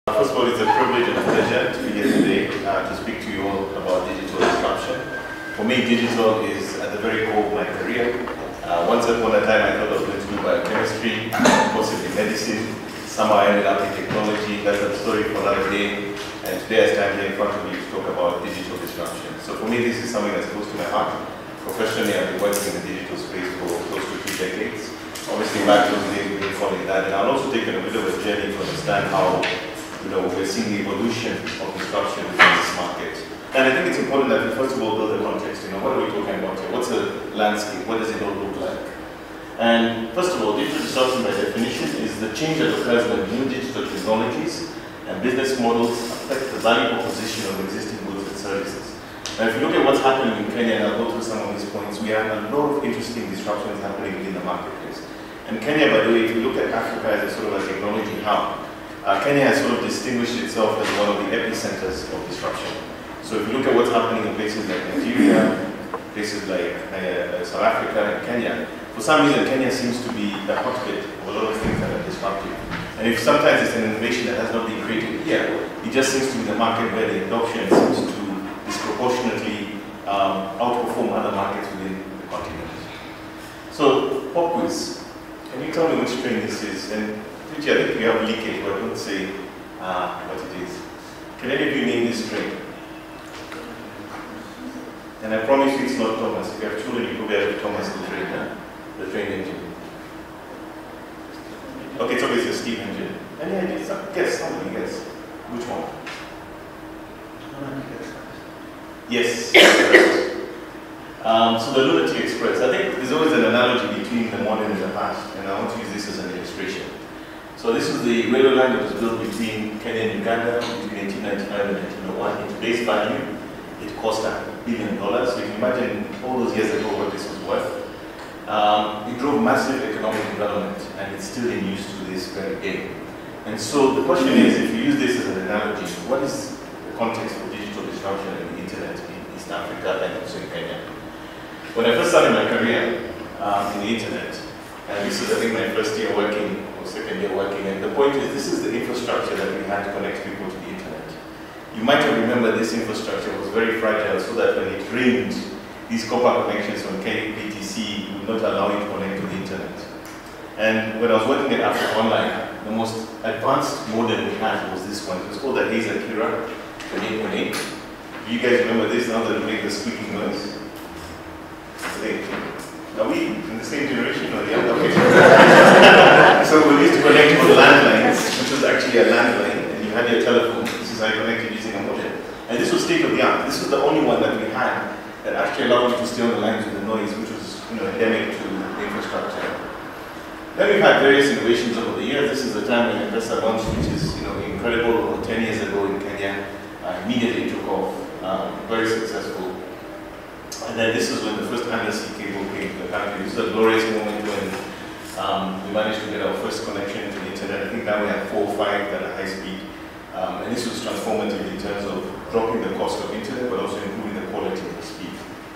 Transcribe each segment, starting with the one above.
First of all, it's a privilege and a pleasure to be here today to speak to you all about digital disruption. For me, digital is at the very core of my career. Once upon a time, I thought I was going to do biochemistry, possibly medicine. Somehow I ended up in technology. That's a story for another day. And today I stand here in front of you to talk about digital disruption. So for me, this is something that's close to my heart. Professionally, I've been working in the digital space for close to 2 decades. Obviously, back those days, we've been following that. And I'll also take a bit of a journey to understand how we're seeing the evolution of disruption within this market. And I think it's important that we first of all build a context. What are we talking about here? What's the landscape? What does it all look like? And first of all, digital disruption by definition is the change that occurs when new digital technologies and business models affect the value proposition of existing goods and services. Now, if you look at what's happening in Kenya, and I'll go through some of these points, we have a lot of interesting disruptions happening in the marketplace. And Kenya, by the way, if you look at Africa as a sort of a technology hub, Kenya has sort of distinguished itself as one of the epicenters of disruption. So if you look at what's happening in places like Nigeria, places like South Africa and Kenya, for some reason Kenya seems to be the hotbed of a lot of things that are disruptive. And if sometimes it's an innovation that has not been created here, it just seems to be the market where the adoption seems to disproportionately outperform other markets within the continent. So, pop quiz. Can you tell me which train this is? And I think you have leakage, but don't say what it is. Can any of you name this train? And I promise you it's not Thomas. If you have children, you probably have Thomas the train, huh? The train engine. Okay, it's obviously a steam engine. Any ideas? Guess, somebody guess. Which one? Yes. So the Lunatic Express. I think there's always an analogy between the modern and the past, and I want to use this as an illustration. So this is the railway line that was built between Kenya and Uganda between 1895 and 1901. In today's value, it cost $1 billion. So you can imagine all those years ago what this was worth. It drove massive economic development, and it's still in use to this very day. And so the question is, if you use this as an analogy, what is the context of digital disruption in the internet in East Africa and also in Kenya? When I first started my career in the internet, and this is, I think, my first year working, or second year working, and the point is, this is the infrastructure that we had to connect people to the internet. You might have remembered this infrastructure was very fragile, so that when it rained, these copper connections from KPTC would not allow you to connect to the internet. And when I was working at Africa Online, the most advanced modem we had was this one. It was called the Hazer Kira 28.8. Do you guys remember this now that it makes the squeaking noise? Are we in the same generation or the other way? So we used to connect on landlines, which was actually a landline, and you had your telephone. This is how you connected using a modem. And this was state of the art. This was the only one that we had that actually allowed you to stay on the lines with the noise, which was endemic to the infrastructure. Then we've had various innovations over the years. This is the time when M-Pesa launched, which is incredible. Over 10 years ago in Kenya, immediately took off, very successful. And then this is when the first undersea cable came to the country. This is a glorious moment when we managed to get our first connection to the internet. I think now we have 4 or 5 that are high speed. And this was transformative in terms of dropping the cost of internet, but also improving the quality of the speed.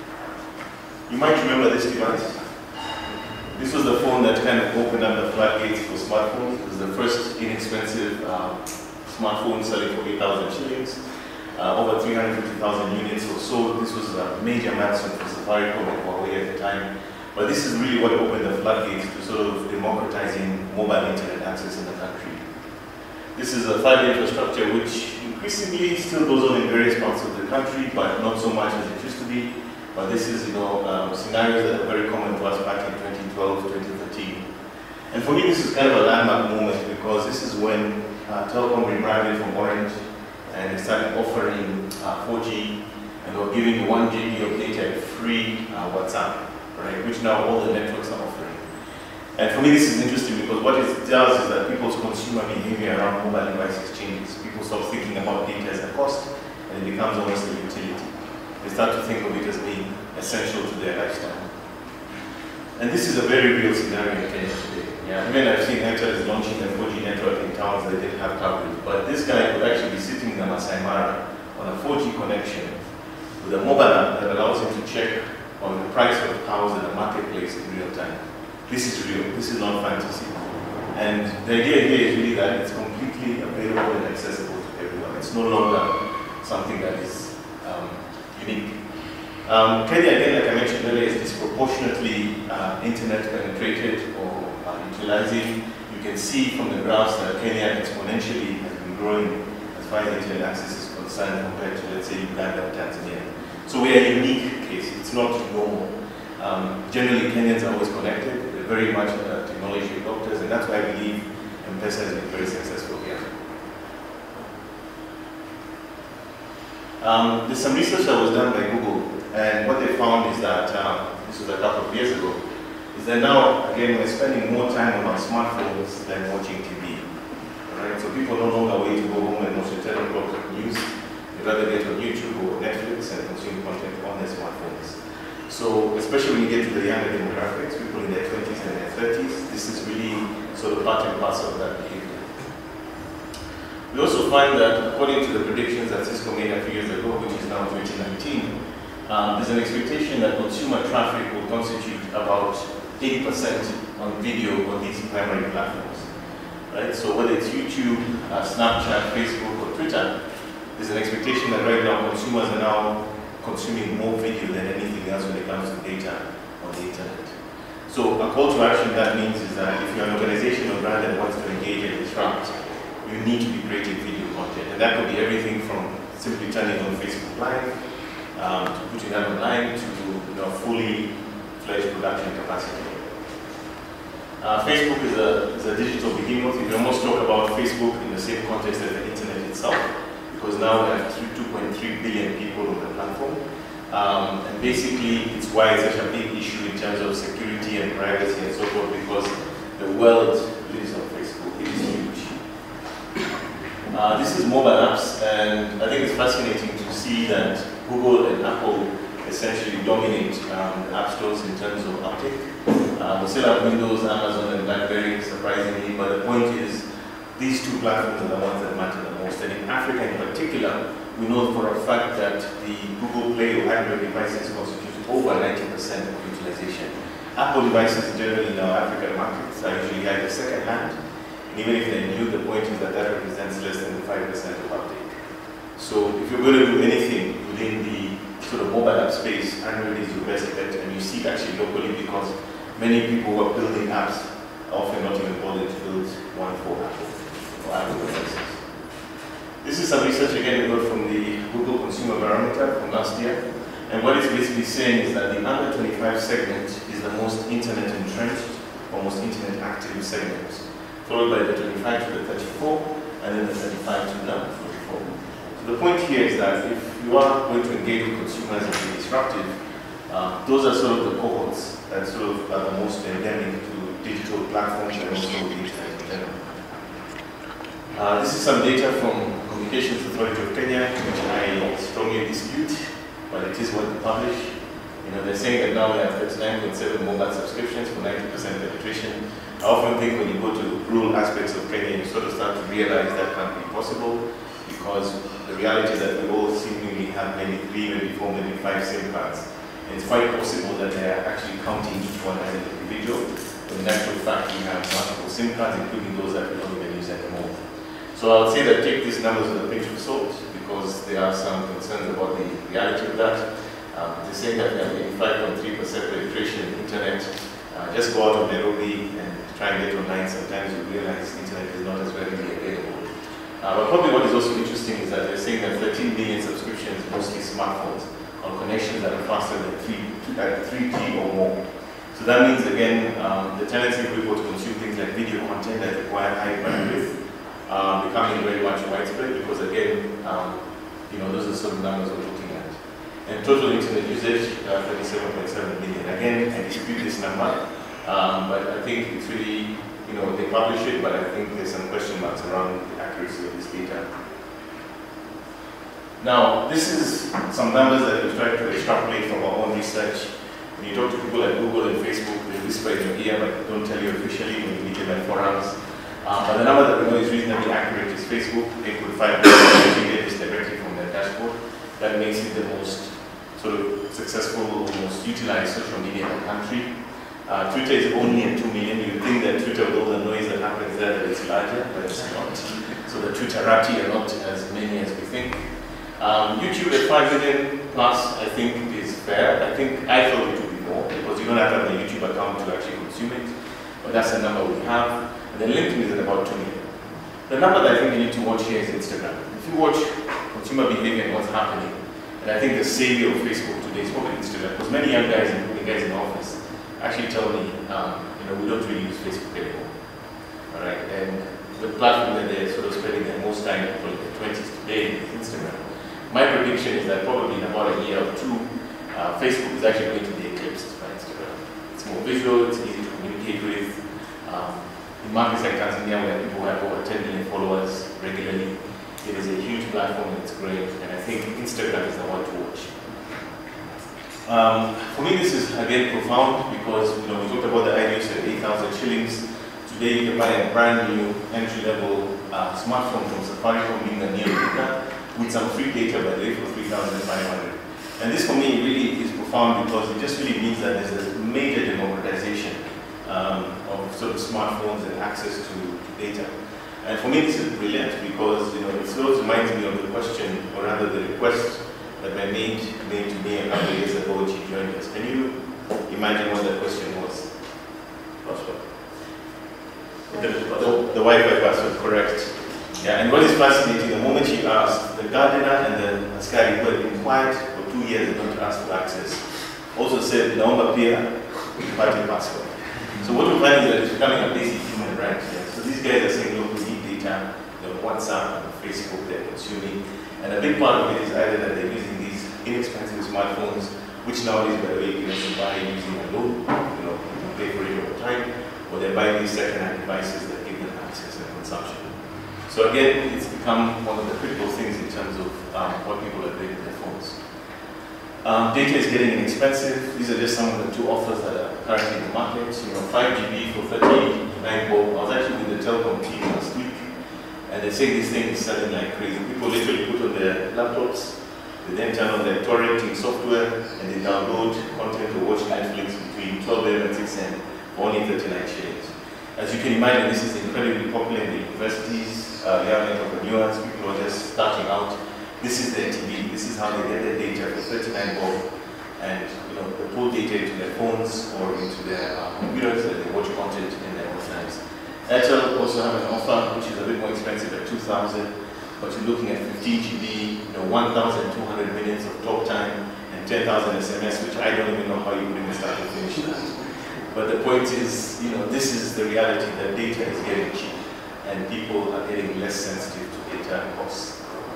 You might remember this device. This was the phone that kind of opened up the floodgates for smartphones. It was the first inexpensive smartphone selling for 8,000 shillings. Over 350,000 units or so. This was a major milestone for Safaricom and Huawei at the time. But this is really what opened the floodgates to sort of democratizing mobile internet access in the country. This is a 5G infrastructure which increasingly still goes on in various parts of the country, but not so much as it used to be. But this is, scenarios that are very common to us back in 2012, 2013. And for me, this is kind of a landmark moment because this is when Telecom rebranded from Orange, and they started offering 4G, and they were giving you 1 GB of data free WhatsApp, right, which now all the networks are offering. And for me, this is interesting because what it does is that people's consumer behavior around mobile devices changes. People stop thinking about data as a cost, and it becomes almost a utility. They start to think of it as being essential to their lifestyle. And this is a very real scenario in Kenya today. Yeah, I mean, I've seen Airtel launching a 4G network in towns that didn't have coverage, but this guy could actually be sitting in the Masai Mara on a 4G connection with a mobile app that allows him to check on the price of cows in the marketplace in real time. This is real. This is not fantasy. And the idea here is really that it's completely available and accessible. It's no longer something that is unique. Kenya, again, like I mentioned earlier, is disproportionately internet penetrated or utilizing. You can see from the graphs that Kenya exponentially has been growing as far as internet access is concerned compared to, let's say, Uganda or Tanzania. So we are a unique case. It's not normal. Generally, Kenyans are always connected. They're very much technology adopters, and that's why I believe M-Pesa has been very successful here. There's some research that was done by Google, and what they found is that, this was a couple of years ago, is that now, again, we're spending more time on our smartphones than watching TV. Right? So people no longer wait to go home and watch the 10 o'clock news. They'd rather get on YouTube or Netflix and consume content on their smartphones. So, especially when you get to the younger demographics, people in their 20s and their 30s, this is really sort of part and parcel of that behavior. We also find that, according to the predictions that Cisco made a few years ago, which is now 2019, there's an expectation that consumer traffic will constitute about 80% on video on these primary platforms. Right? So whether it's YouTube, Snapchat, Facebook, or Twitter, there's an expectation that right now consumers are now consuming more video than anything else when it comes to data on the internet. So a call to action that means is that if you're an organization or brand that wants to engage and disrupt, you need to be creating video content. And that could be everything from simply turning on Facebook Live, to putting that online, to fully fledged production capacity. Facebook is a digital behemoth. You can almost talk about Facebook in the same context as the internet itself, because now we have 2.3 billion people on the platform. And basically, it's why it's such a big issue in terms of security and privacy and so forth, because the world lives on Facebook. It is huge. This is mobile apps, and I think it's fascinating to see that Google and Apple essentially dominate the app stores in terms of uptake. We still have Windows, Amazon, and BlackBerry, surprisingly, but the point is, these two platforms are the ones that matter the most. And in Africa in particular, we know for a fact that the Google Play or Android devices constitute over 90% of utilization. Apple devices generally in our African markets are usually either second hand, and even if they're new, the point is that that represents less than 5% of uptake. So if you're going to do anything within the sort of mobile app space, Android is your best bet, and you see it actually locally because many people who are building apps are often not even bothered to build one for Apple or Apple devices. This is some research again we got from the Google Consumer Barometer from last year, and what it's basically saying is that the under 25 segment is the most internet entrenched or most internet active segment, followed by the 25 to the 34, and then the 35 to the 44. So the point here is that if you are going to engage with consumers and be disruptive, those are sort of the cohorts that sort of are the most endemic to digital platforms and also the internet in general. This is some data from Communications Authority of Kenya, which I strongly dispute, but it is what they publish. They're saying that now we have 39.7 mobile subscriptions for 90% penetration. I often think when you go to rural aspects of Kenya, you sort of start to realize that can't be possible, because the reality is that we all seemingly have maybe 3, maybe 4, maybe 5 SIM cards. And it's quite possible that they are actually counting each one as an individual. But in actual fact, we have multiple SIM cards, including those that we don't even use anymore. So I would say that take these numbers with a pinch of salt, because there are some concerns about the reality of that. They're saying that we have 85.3% penetration in internet. Just go out of Nairobi and try and get online. Sometimes you realize internet is not as readily available. But probably what is also interesting is that they're saying that 13 million subscriptions, mostly smartphones, on connections that are faster than 3G or more. So that means, again, the tendency for people to consume things like video content that require high bandwidth becoming very much widespread, because, again, those are the sort of numbers we're looking at. And total internet usage, 37.7 million. Again, I dispute this number, but I think it's really, they publish it, but I think there's some question marks around the accuracy of this data. Now, this is some numbers that we've tried to extrapolate from our own research. When you talk to people like Google and Facebook, they whisper in your ear, but don't tell you officially when you meet them at forums. But the number that we know is reasonably accurate is Facebook. 8.5 billion is directly from their dashboard. That makes it the most sort of successful or most utilized social media in the country. Twitter is only at 2 million. You would think that Twitter, with all the noise that happens there, that it's larger, but it's not. So the Twitterati are not as many as YouTube at 5 million plus, I think, is fair. I think I thought it would be more because you don't have to have a YouTube account to actually consume it. But that's the number we have. And then LinkedIn is at about 2 million. The number that I think you need to watch here is Instagram. If you watch consumer behavior and what's happening, and I think the savior of Facebook today is probably Instagram, because many young guys, including guys in the office, actually tell me, we don't really use Facebook anymore. All right, and the platform that they're sort of spending their most time, probably in their 20s today, is Instagram. My prediction is that probably in about a year or two, Facebook is actually going to be eclipsed by Instagram. It's more visual, it's easy to communicate with. In markets like Tanzania, where people have over 10 million followers regularly, it is a huge platform and it's great, and I think Instagram is the one to watch. For me, this is again profound because we talked about the ideas at 8,000 shillings. Today, you can buy a brand new entry-level smartphone from Safaricom being a Neo with some free data by the way for 3,500. And this for me really is profound because it just really means that there's a major democratization of sort of smartphones and access to data. And for me, this is brilliant because it sort of reminds me of the question, or rather the request that my mate made to me a couple of years ago when she joined us. Can you imagine what that question was? The Wi-Fi password, correct. Yeah, and what is fascinating, the moment she asked, the gardener and the askari who had been quiet for 2 years and not asked for access, also said, Naomba pia party password. So what we find is that it's becoming a basic human right here. So these guys are saying, look, we need data, WhatsApp and Facebook they're consuming. And a big part of it is either that they're using these inexpensive smartphones, which nowadays, by the way, you can buy using a loan, you can pay for it over time, or they're buying these second-hand devices that give them access and consumption. So again, it's become one of the critical things in terms of what people are doing with their phones. Data is getting inexpensive. These are just some of the two offers that are currently in the market. 5 GB for 39 bob. I was actually with the telecom team last week, and they say this thing is selling like crazy. People literally put on their laptops, they then turn on their torrenting software, and they download content to watch Netflix between 12 AM and 6 AM for only 39 shillings. As you can imagine, this is incredibly popular in the universities, young entrepreneurs, people who are just starting out. This is their TV, this is how they get their data for 39 bob, and they pull data into their phones or into their computers and they watch content in their own times. Airtel also have an offer which is a bit more expensive at 2,000, but you're looking at 15 GB, 1,200 minutes of talk time and 10,000 SMS, which I don't even know how you would even start to finish that. But the point is, this is the reality that data is getting cheap and people are getting less sensitive to data costs.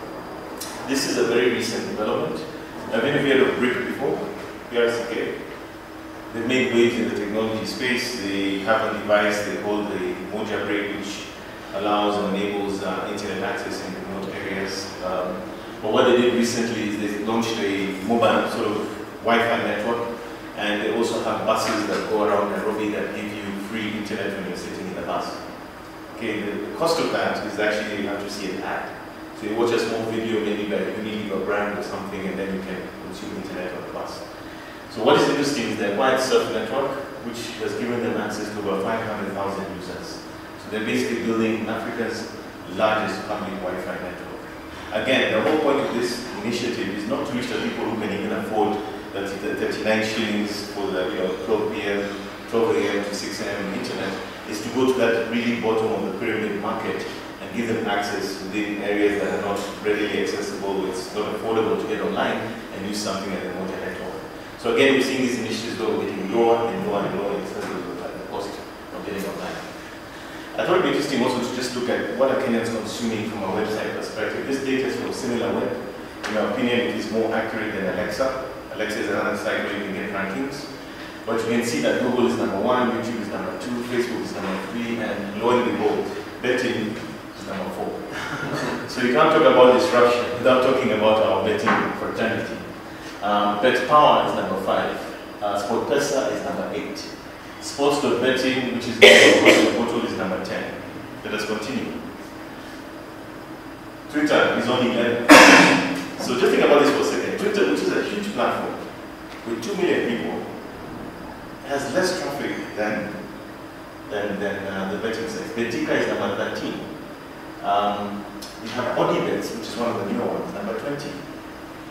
This is a very recent development. Have any of you heard of BRIC before? BRCK. They've made waves in the technology space. They have a device they call the Moja Break, which allows and enables internet access in remote areas. But what they did recently is they launched a mobile sort of Wi-Fi network, and they also have buses that go around Nairobi that give you free internet when you're sitting in the bus. Okay, the cost of that is actually you have to see an ad. So you watch a small video, maybe by a Unilever brand or something, and then you can consume internet on the bus. So what is interesting is the acquired Surf network, which has given them access to over 500,000 users. So they're basically building Africa's largest public Wi-Fi network. Again, the whole point of this initiative is not to reach the people who can even afford the 39 shillings for the 12 p.m., 12 a.m. to 6 a.m. internet, is to go to that really bottom of the pyramid market and give them access within areas that are not readily accessible, it's not affordable to get online, and use something like the Moja network. So again, we're seeing these initiatives getting lower and lower and lower in terms of the cost of getting online. I thought it would be interesting also to just look at what are Kenyans consuming from a website perspective. This data is from SimilarWeb. In my opinion, it is more accurate than Alexa. Alexa is another site where you can get rankings. But you can see that Google is number 1, YouTube is number 2, Facebook is number 3, and lo and behold, betting is number 4. So you can't talk about disruption without talking about our betting fraternity. Bet Power is number 5. SportPesa is number 8. Sports.betting, which is the portal, is number 10. Let us continue. Twitter is only 11. So just think about this for a second. Twitter, which is a huge platform with 2 million people, has less traffic than the betting sites. Betika is number 13. We have Odibets, which is one of the newer ones, number 20.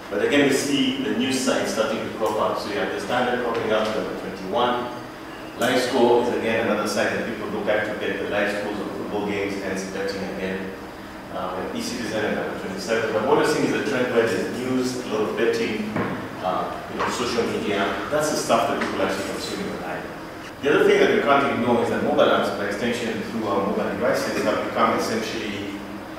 But again, we see the new sites starting to crop up. So you have the standard cropping up to number 21. Live score is again another site that people look at to get the live scores of football games, hence betting again. And e-citizen at number 27. But what we're seeing is a trend where there's news, a lot of betting, social media. That's the stuff that people actually consume online. The other thing that we can't ignore is that mobile apps, by extension through our mobile devices, have become essentially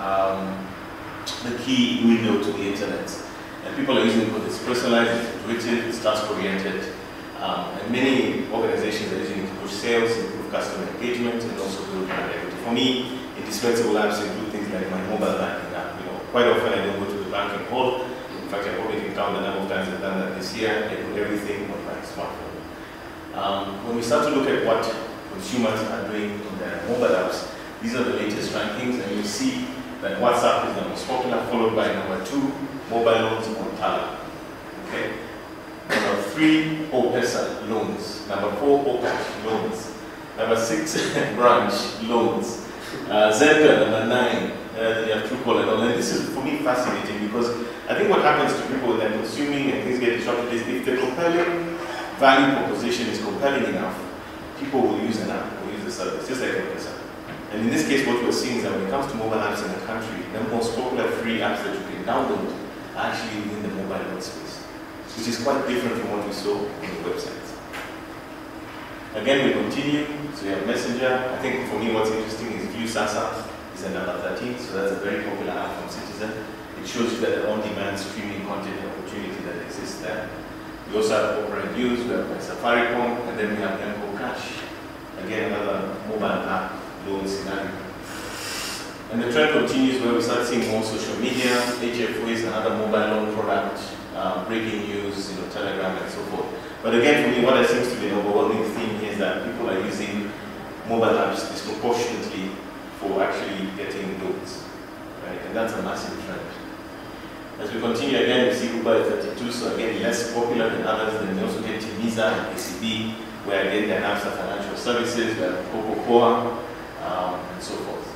the key window to the internet. And people are using it because it's personalized, it's intuitive, it's task-oriented. And many organizations are using it to push sales, improve customer engagement, and also build brand equity. For me, indispensable apps include things like my mobile banking app. Quite often I don't go to the banking hall. In fact, I probably can count the number of times I've done that this year. I do everything on my smartphone. When we start to look at what consumers are doing on their mobile apps, these are the latest rankings, and you see that WhatsApp is the most popular, followed by number 2, mobile loans on Tala. Okay. Number 3, O-Pesa loans. Number 4, OCash loans. Number 6, branch loans. Zenka, number 9. You have Truecaller and all. And this is, for me, fascinating because I think what happens to people when they're consuming and things get disrupted is if the compelling value proposition is compelling enough, people will use an app, will use the service, just like O-Pesa. And in this case, what we're seeing is that when it comes to mobile apps in the country, the most popular free apps that you can download are actually within the mobile loan space, which is quite different from what we saw on the websites. Again, we continue. So we have Messenger. I think for me, what's interesting is View Sasa is at number 13. So that's a very popular app from Citizen. It shows you that the on-demand streaming content opportunity that exists there. We also have Opera News, we have Safaricom, and then we have Mco Cash. Again, another mobile app loan scenario. And the trend continues where we start seeing more social media. HFO is another mobile loan product, breaking news, Telegram and so forth. But again, for me, what there seems to be an overwhelming theme here is that people are using mobile apps disproportionately for actually getting loans, right? And that's a massive trend. As we continue again, we see Uber at 32, so again, less popular than others. Then we also get Timiza and ACB, where again, their apps are financial services, we have Coca-Cola, and so forth.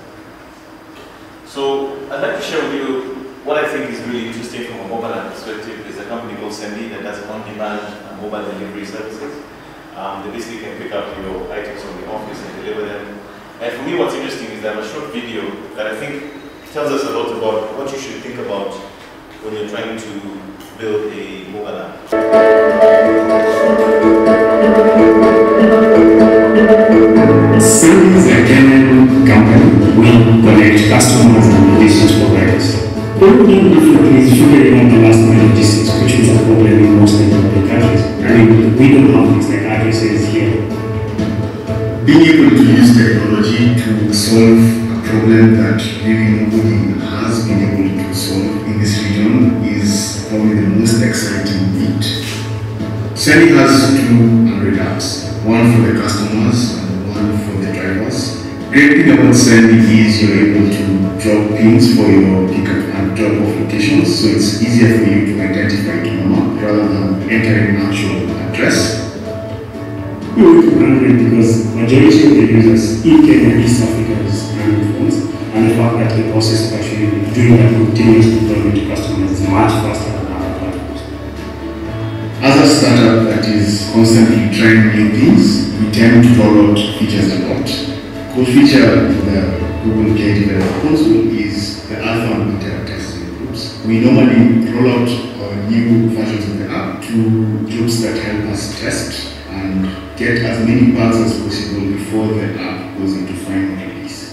So I'd like to share with you what I think is really interesting from a mobile app perspective is a company called Sendi that does on-demand mobile delivery services. They basically can pick up your items from the office and deliver them. And for me, what's interesting is they have a short video that I think tells us a lot about what you should think about when you're trying to build a mobile app. Sendi is a Kenyan company. We connect customers and logistics providers. What we do differently is figuring out the last mile logistics, which is a problem in most developing countries. I mean, we don't have things like addresses here. Being able to use technology to solve a problem that really nobody has been able to solve in this region is probably the most exciting bit. Sendi has 200 apps, one for the customers and one for the drivers. Great thing about Sendi is you're able to drop pins for your pickup and drop off locations, so it's easier for you to identify to mama rather than entering an actual address. We went to Android because majority of the users in Kenya and East Africa is Android phones, and the fact that the process of actually doing that continuous deployment to customers is much faster than other platforms. As a startup that is constantly trying new things, we tend to roll out features a lot. Core feature of the Google Play Developer Console is the alpha and beta testing groups. We normally roll out new versions of the app to groups that help us test and get as many bugs as possible before the app goes into final release.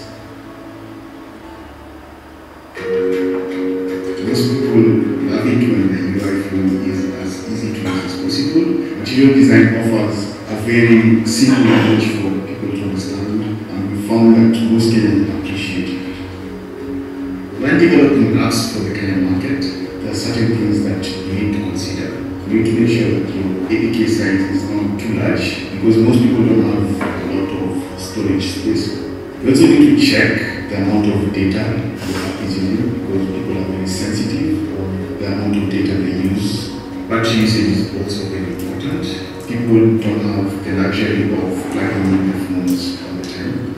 Most people love it when the UI flow is as easy to use as possible. Material design offers a very simple approach for people to understand, and we found that most Kenyans appreciate it. When developing apps for the Kenyan market, there are certain things that you need to consider. You need to make sure that your APK size is not too large, because most people don't have a lot of storage space. You also need to check the amount of data the app is using, because people are very sensitive on the amount of data they use. Battery usage is also very important. People don't have the luxury of plugging in their phones all the time.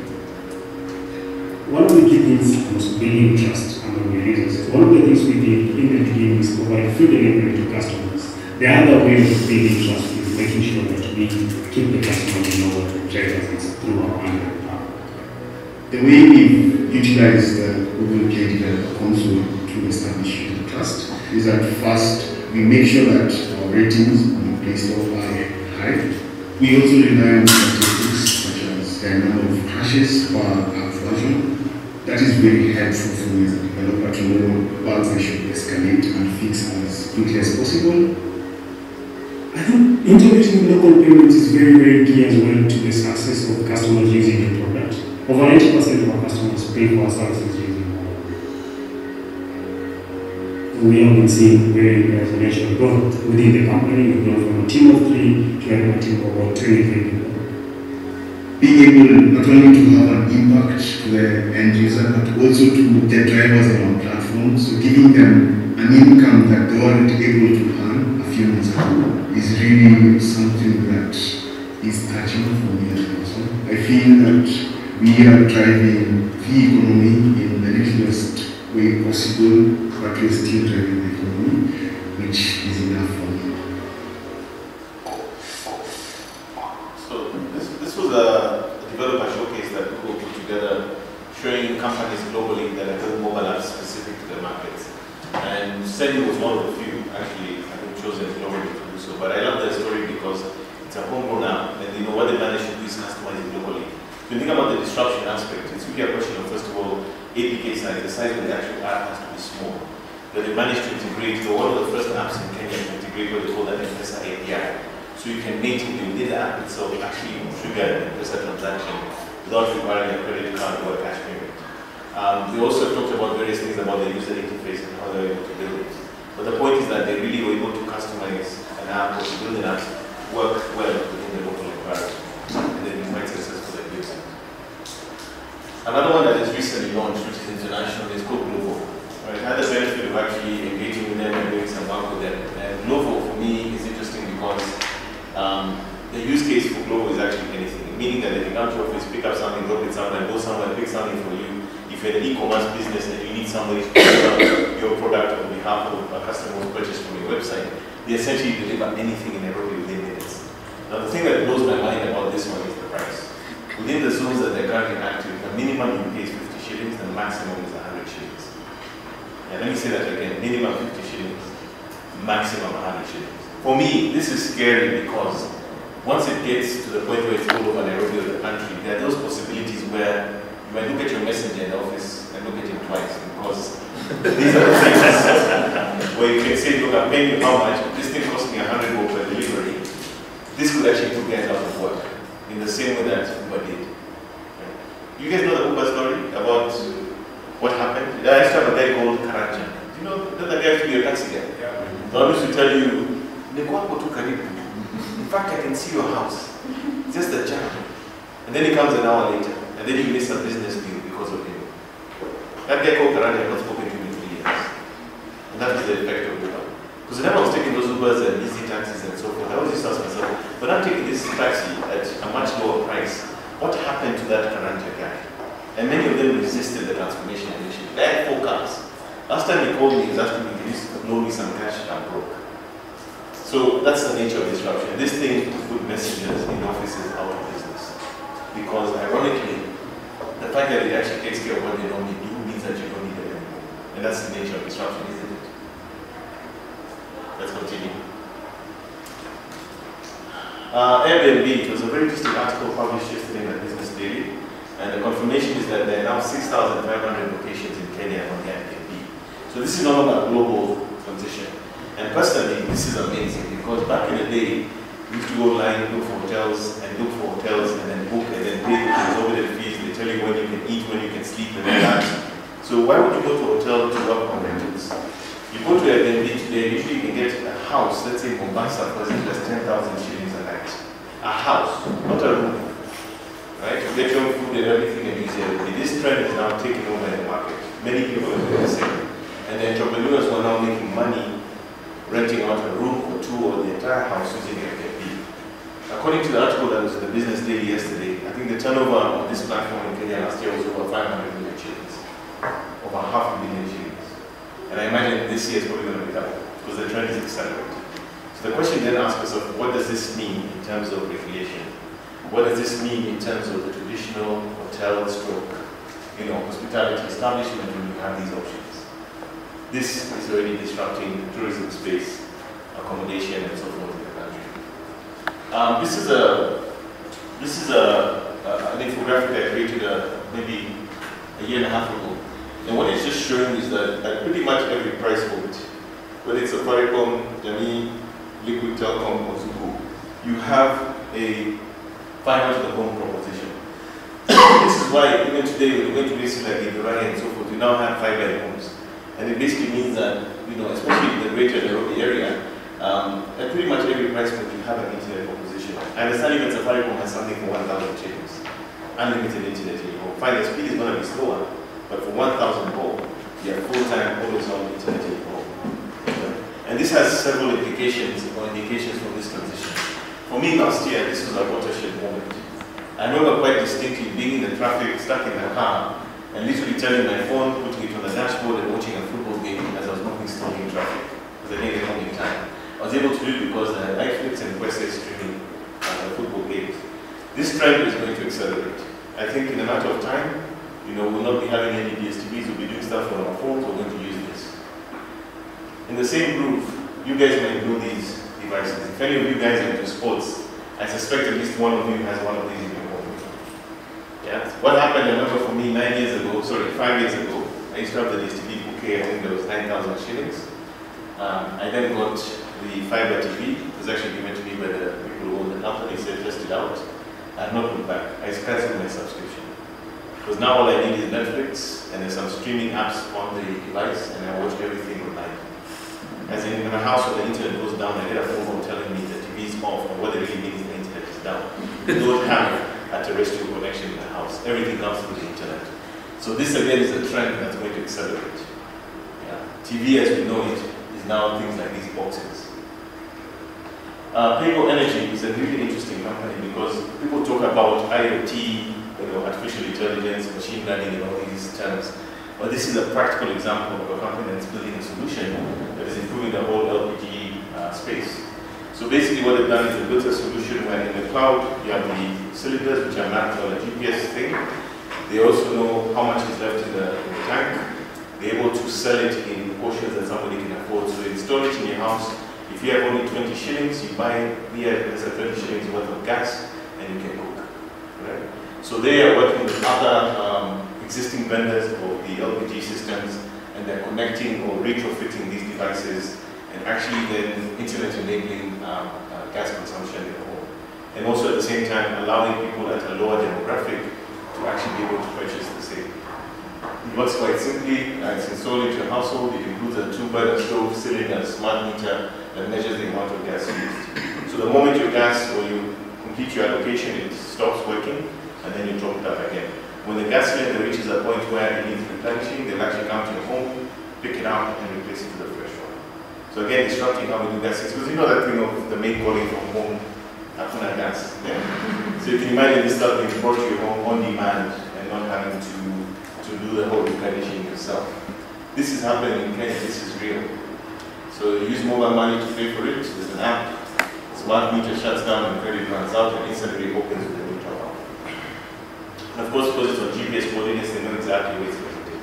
One of the key things was building trust among your users. One of the things we did in the beginning is provide food delivery to customers. The other way of building trust is making sure that we keep the customer to know what the treasure is through our online app. The way we utilize the Google Play Developer Console to establish trust is that first we make sure that our ratings on the Play Store are high. We also rely on statistics such as the number of hashes per app version. That is very helpful for me as a developer to know bugs I should escalate and fix as quickly as possible. I think integrating local payments is very, very key as well to the success of customers using the product. Over 80% of our customers pay for our services using mobile. We have been seeing very exponential growth within the company. We've grown from a team of 3 to having a team of about 23 people. Being able not only to have an impact to the end user, but also to the drivers on our platform, so giving them an income that they weren't able to earn a few months ago is really something that is touching for me as a person. I feel that we are driving the economy in the littlest way possible, but we're still driving the economy, which is enough for me. So this was a developer showcase that Google put together, showing companies globally that are building mobile apps specific to their markets. And Sandy was one of the few, actually, I think, chosen globally to do so. But I love that story because it's a homegrown app, and you know what they managed to do is customize it globally. If you think about the disruption aspect, it's really a question of, first of all, APK size, the size of the actual app has to be small. But they managed to integrate, they were one of the first apps in Kenya to integrate what they call an M-Pesa API. So you can natively, within the app itself, actually trigger an M-Pesa transaction without requiring a credit card or a cash payment. They also talked about various things about the user interface and how they were able to build it. But the point is that they really were able to customize an app or to build an app to work well within the local environment. And they've been quite successful at using it. Another one that is recently launched, which is international, is called Glovo. Right? I had the benefit of actually engaging with them and doing some work with them. And Glovo, for me, is interesting because the use case for Glovo is actually anything. Meaning that if you come to your office, pick up something, drop it somewhere, go somewhere, pick something for you. If you're an e-commerce business and you need somebody to pick your product on behalf of a customer who's purchased from your website, they essentially deliver anything in Nairobi within minutes. Now, the thing that blows my mind about this one is the price. Within the zones that they're currently active, the minimum you pay is 50 shillings, the maximum is 100 shillings. And let me say that again, minimum 50 shillings, maximum 100 shillings. For me, this is scary because once it gets to the point where it's all over Nairobi or the country, there are those possibilities where you might look at your messenger in the office and look at him twice, because these are the things where you can say, look, I'm paying you how much, this thing cost me 100 bob per delivery. This could actually put guys out of work in the same way that Uber did. Right? You guys know the Uber story about what happened? I used to have a guy called Karanja. Do you know that guy used to be a taxi guy? Yeah. So I used to tell you, in fact, I can see your house. It's just a jam. And then he comes an hour later, and then you miss a business deal because of him. That guy called Karanja had not spoken to him in 3 years. And that is the effect of Uber. Because whenever I was taking those Ubers and easy taxis and so forth, I always used to ask myself, but I'm taking this taxi at a much lower price, what happened to that Karanja guy? And many of them resisted the transformation initiative. They had 4 cars. Last time he called me, he was asking me, can you loan me some cash? I'm broke. So that's the nature of disruption. This thing to put messengers in offices out of business. Because ironically, the fact that it actually takes care of what they normally do means that you don't need it anymore. And that's the nature of disruption, isn't it? Let's continue. Airbnb, it was a very interesting article published yesterday in the Business Daily. And the confirmation is that there are now 6,500 locations in Kenya on Airbnb. So this is no longer a global transition. And personally, this is amazing because back in the day, we used to go online, look for hotels, and then book, and then pay the exorbitant fees. They tell you when you can eat, when you can sleep, and all that. So why would you go to a hotel to work on rentals? You go to Airbnb today, usually you can get a house, let's say Mombasa, for example, that's 10,000 shillings a night. A house, not a room. Right? You get your food and everything and use Airbnb. This trend is now taking over in the market. Many people are doing the same. And the entrepreneurs who are now making money renting out a room or 2 or the entire house using Airbnb. According to the article that was in the Business Daily yesterday, I think the turnover on this platform in Kenya last year was over 500 million shillings. Over 500 million shillings. And I imagine this year is probably going to be double, because the trend is accelerating. So the question then asks us, what does this mean in terms of regulation? What does this mean in terms of the traditional hotel stroke, hospitality establishment when you have these options? This is already disrupting the tourism space, accommodation, and so forth in the country. This is an infographic I created maybe a year and a half ago. And what it's just showing is that at pretty much every price point, whether it's Safaricom, Jami, Liquid Telecom, or Zuku, you have a fiber to the home proposition. This is why even today, when you went to places like Ibrahim and so forth, we now have fiber in homes. And it basically means that, especially in the greater Nairobi area, at pretty much every price point, you have an internet proposition. I understand even Safaricom has something for 1,000 shillings. Unlimited internet in your home. Fine, the speed is going to be slower, but for 1,000 bob, you have full-time, always-on internet in your home. And this has several implications or indications for this transition. For me last year, this was a watershed moment. I remember quite distinctly being in the traffic, stuck in the car, and literally turning my phone, putting it on the dashboard and watching a football game as I was not stuck in traffic. Because I didn't have time. I was able to do it because I had Netflix and Quest streaming football games. This trend is going to accelerate. I think in a matter of time, we'll not be having any DSTVs, we'll be doing stuff on our phones, we're going to use this. In the same groove, you guys might know these devices. If any of you guys are into sports, I suspect at least one of you has one of these in your home. Yeah? What happened, I remember for me 5 years ago, I used to have the DSTV bouquet, I think there was 9,000 shillings. I then got the fiber TV. It was actually given to me by the people who own the company, said test it out. I have not looked back. I cancelled my subscription. Because now all I need is Netflix, and there's some streaming apps on the device, and I watch everything online. As in my house, when the internet goes down, I get a phone call telling me the TV is off, and what they really mean is the internet is down. We don't have a terrestrial connection in the house. Everything comes through the internet. So this again is a trend that's going to accelerate. Yeah. TV as we know it is now things like these boxes. Paygo Energy is a really interesting company because people talk about IoT, artificial intelligence, machine learning, and all these terms. But this is a practical example of a company that's building a solution that is improving the whole LPG space. So basically what they've done is they built a solution where in the cloud you have the cylinders which are mapped on a GPS thing. They also know how much is left in the tank. They're able to sell it in portions that somebody can afford. So install it in your house. If you have only 20 shillings, you buy there's a 20 shillings worth of gas and you can cook. Right? So they are working with other existing vendors of the LPG systems, and they're connecting or retrofitting these devices and actually then internet enabling gas consumption in the home. And also at the same time allowing people at a lower demographic to actually be able to purchase the same. It works quite simply. It's installed into a household. It includes a 2-burner stove, cylinder, smart meter that measures the amount of gas used. So the moment your gas or you complete your allocation, it stops working and then you top it up again. When the gas cylinder reaches a point where it needs replenishing, they'll actually come to your home, pick it up and replace it with a fresh one. So again, disrupting how we do gas systems. Because you know that thing of the maid calling from home, Afuna gas. Yeah? So you can imagine this stuff being brought to your home on demand and not having to do the whole replenishing yourself. This is happening in Kenya, this is real. So you use mobile money to pay for it, there's an app, smart meter shuts down and credit runs out and instantly opens with a new top up. And of course, because it's on GPS coordinates, they know exactly where it's located.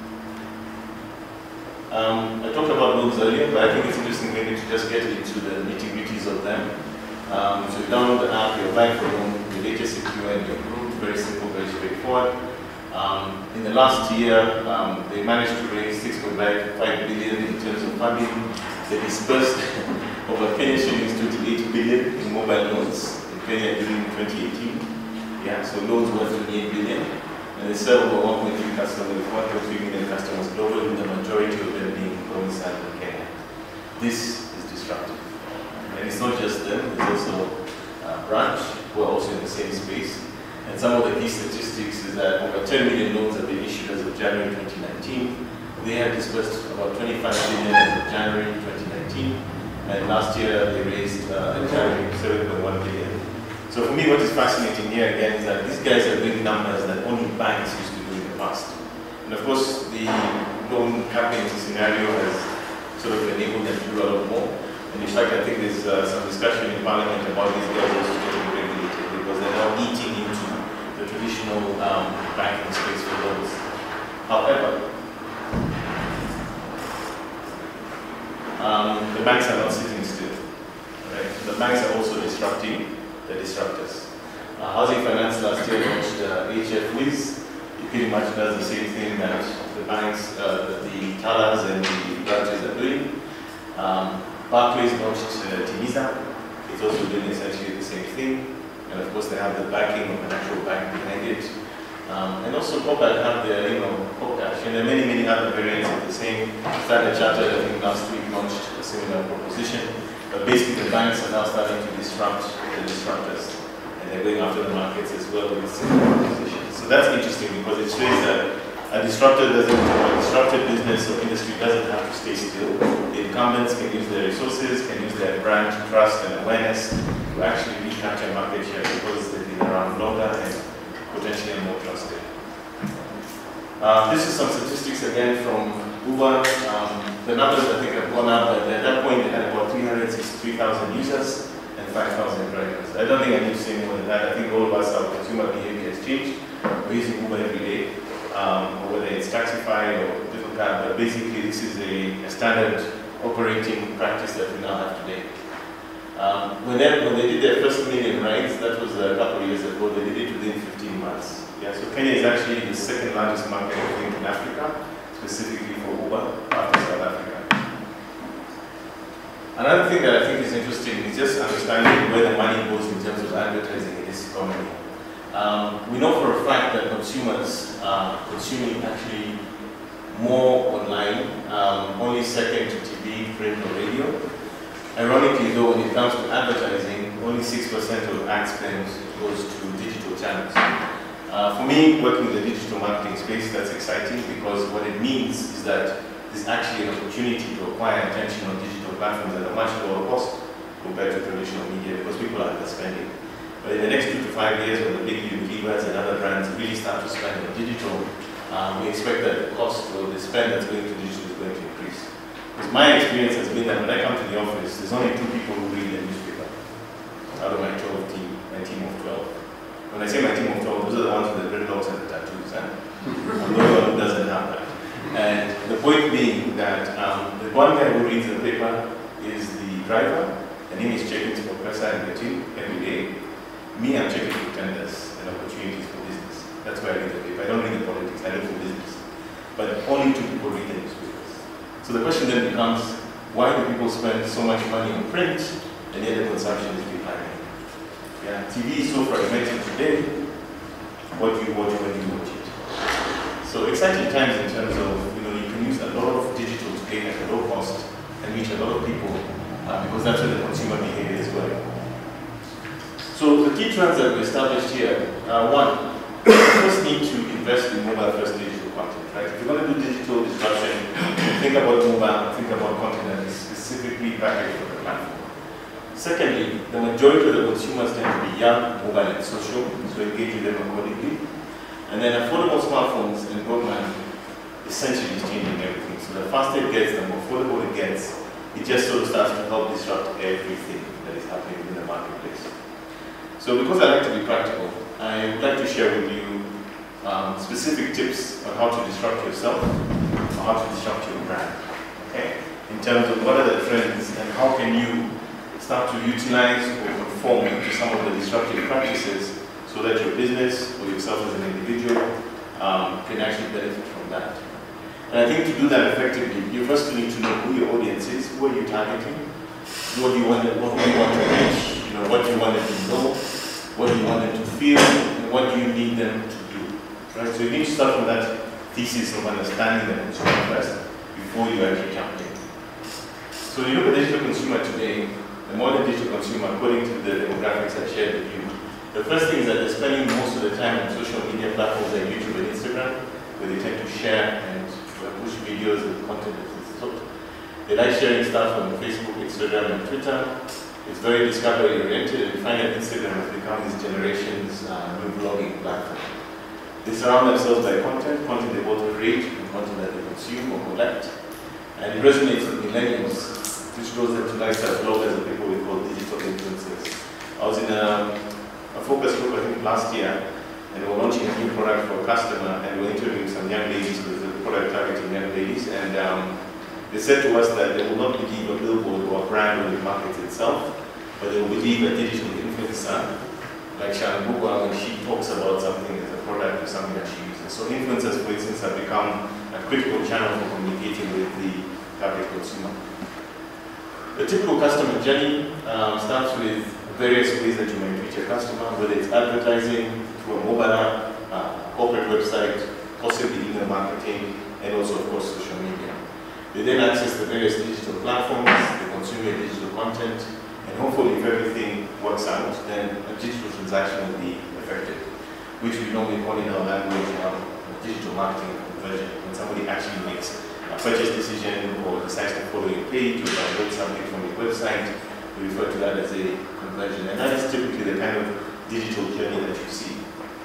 I talked about loans earlier, but I think it's interesting maybe to just get into the nitty-gritties of them. So you download the app, you apply for a loan, your data is secure and you're approved, very simple, very straightforward. In the last year, they managed to raise 6.5 billion in terms of funding. They disbursed over Kenyan shillings 28 billion in mobile loans in Kenya during 2018. Yeah, so loans worth 28 billion. And they serve over 1.3 customers, 1.3 million customers globally, the majority of them being domiciled in Kenya. This is disruptive. And it's not just them, it's also Branch, who are also in the same space. And some of the key statistics is that over 10 million loans have been issued as of January 2019. They have disbursed about 25 billion as of January 2019. And last year they raised in January 7.1 billion. So for me, what is fascinating here again is that these guys are doing numbers that only banks used to do in the past. And of course, the own campaign scenario has sort of enabled them to do a lot more. And in fact, I think there's some discussion in Parliament about these guys also getting regulated because they're now eating into the traditional banking space for loans. However, the banks are not sitting still. Right? The banks are also disrupting the disruptors. Housing Finance last year launched HF Wiz. It pretty much does the same thing that the banks, the Talas and the branches are doing. Barclays launched Timiza. It's also doing essentially the same thing. And of course they have the backing of an actual bank behind it. And also Copac have their, Copac, and there are many, many other variants of the same. Standard Chartered, I think last week launched a similar proposition. But basically the banks are now starting to disrupt the disruptors. And they're going after the markets as well with similar propositions. So that's interesting because it shows that a disrupted business or industry doesn't have to stay still. The incumbents can use their resources, can use their brand trust and awareness to actually recapture market share because they've been around longer and potentially more trusted. This is some statistics again from Uber. The numbers I think have gone up, but at that point they had about 363,000 users and 5,000 drivers. I don't think I need to say more than that. I think all of us, our consumer behavior has changed. We're using Uber every day, or whether it's Taxify or different kind, but basically this is a standard operating practice that we now have today. When they did their first million rides, that was a couple of years ago, they did it within 15 months. Yeah, so Kenya is actually the second largest market, I think, in Africa, specifically for Uber, after South Africa. Another thing that I think is interesting is just understanding where the money goes in terms of advertising in this economy. We know for a fact that consumers are consuming actually more online, only second to TV, print, or radio. Ironically though, when it comes to advertising, only 6% of ad spend goes to digital channels. For me, working in the digital marketing space, that's exciting because what it means is that there's actually an opportunity to acquire attention on digital platforms at a much lower cost compared to traditional media because people are underspending. But in the next 2 to 5 years, when the big Unilevers and other brands really start to spend on digital, we expect that the cost or the spend that's going to digital is going to increase. Because my experience has been that when I come to the office, there's only 2 people who read the newspaper out of my team of 12. When I say my team of 12, those are the ones with the dreadlocks and the tattoos. I'm the one who doesn't have that. And the point being that the one guy who reads the paper is the driver, and he is checking for Pesa and the team every day. Me, I'm checking for tenders and opportunities for business. That's why I read the paper. I don't read the politics, I read for business. But only 2 people read the newspapers. So the question then becomes, why do people spend so much money on print and yet the consumption is declining? Yeah, TV is so fragmented today. What do you watch when you watch it? So exciting times in terms of, you can use a lot of digital today at a low cost and reach a lot of people because that's where the consumer behavior is going. So the key trends that we established here are one, you first need to invest in mobile first digital content, right? If you're going to do digital disruption, think about mobile, think about content that is specifically packaged for the platform. Secondly, the majority of the consumers tend to be young, mobile and social, so engage with them accordingly. And then affordable smartphones and broadband essentially is changing everything. So the faster it gets, the more affordable it gets, it just sort of starts to help disrupt everything that is happening in the marketplace. So because I like to be practical, I would like to share with you specific tips on how to disrupt yourself or how to disrupt your brand. Okay? In terms of what are the trends and how can you start to utilize or conform to some of the disruptive practices so that your business or yourself as an individual can actually benefit from that. And I think to do that effectively, you first need to know who your audience is, who are you targeting, what do you want to reach, what do you want them to know, what do you want them to feel, and what do you need them to do. Right? So you need to start from that thesis of understanding the consumer first before you actually jump in. So when you look at digital consumer today, the modern digital consumer, according to the demographics I shared with you, the first thing is that they're spending most of the time on social media platforms like YouTube and Instagram, where they tend to share and push videos and content that's taught. They like sharing stuff on Facebook, Instagram, and Twitter. It's very discovery oriented, and we find that Instagram has become this generation's new vlogging platform. They surround themselves by content they both create and content that they consume or collect. And it resonates with millennials, which draws them to lifestyle bloggers and people we call digital influencers. I was in a focus group, I think, last year, and we were launching a new product for a customer, and we were interviewing some young ladies with the product targeting young ladies, and they said to us that they will not believe a billboard or a brand when it markets itself, but they will believe a digital influencer, like Sharon Bugwa, when she talks about something as a product or something that she uses. So influencers, for instance, have become a critical channel for communicating with the target consumer. The typical customer journey starts with various ways that you might reach a customer, whether it's advertising, through a mobile app, corporate website, possibly email marketing, and also, of course, social media. They then access the various digital platforms, they consume your digital content, and hopefully if everything works out, then a digital transaction will be effective, which we normally call in our language digital marketing conversion, when somebody actually makes a purchase decision or decides to follow your page or download something from your website. We refer to that as a conversion, and that is typically the kind of digital journey that you see.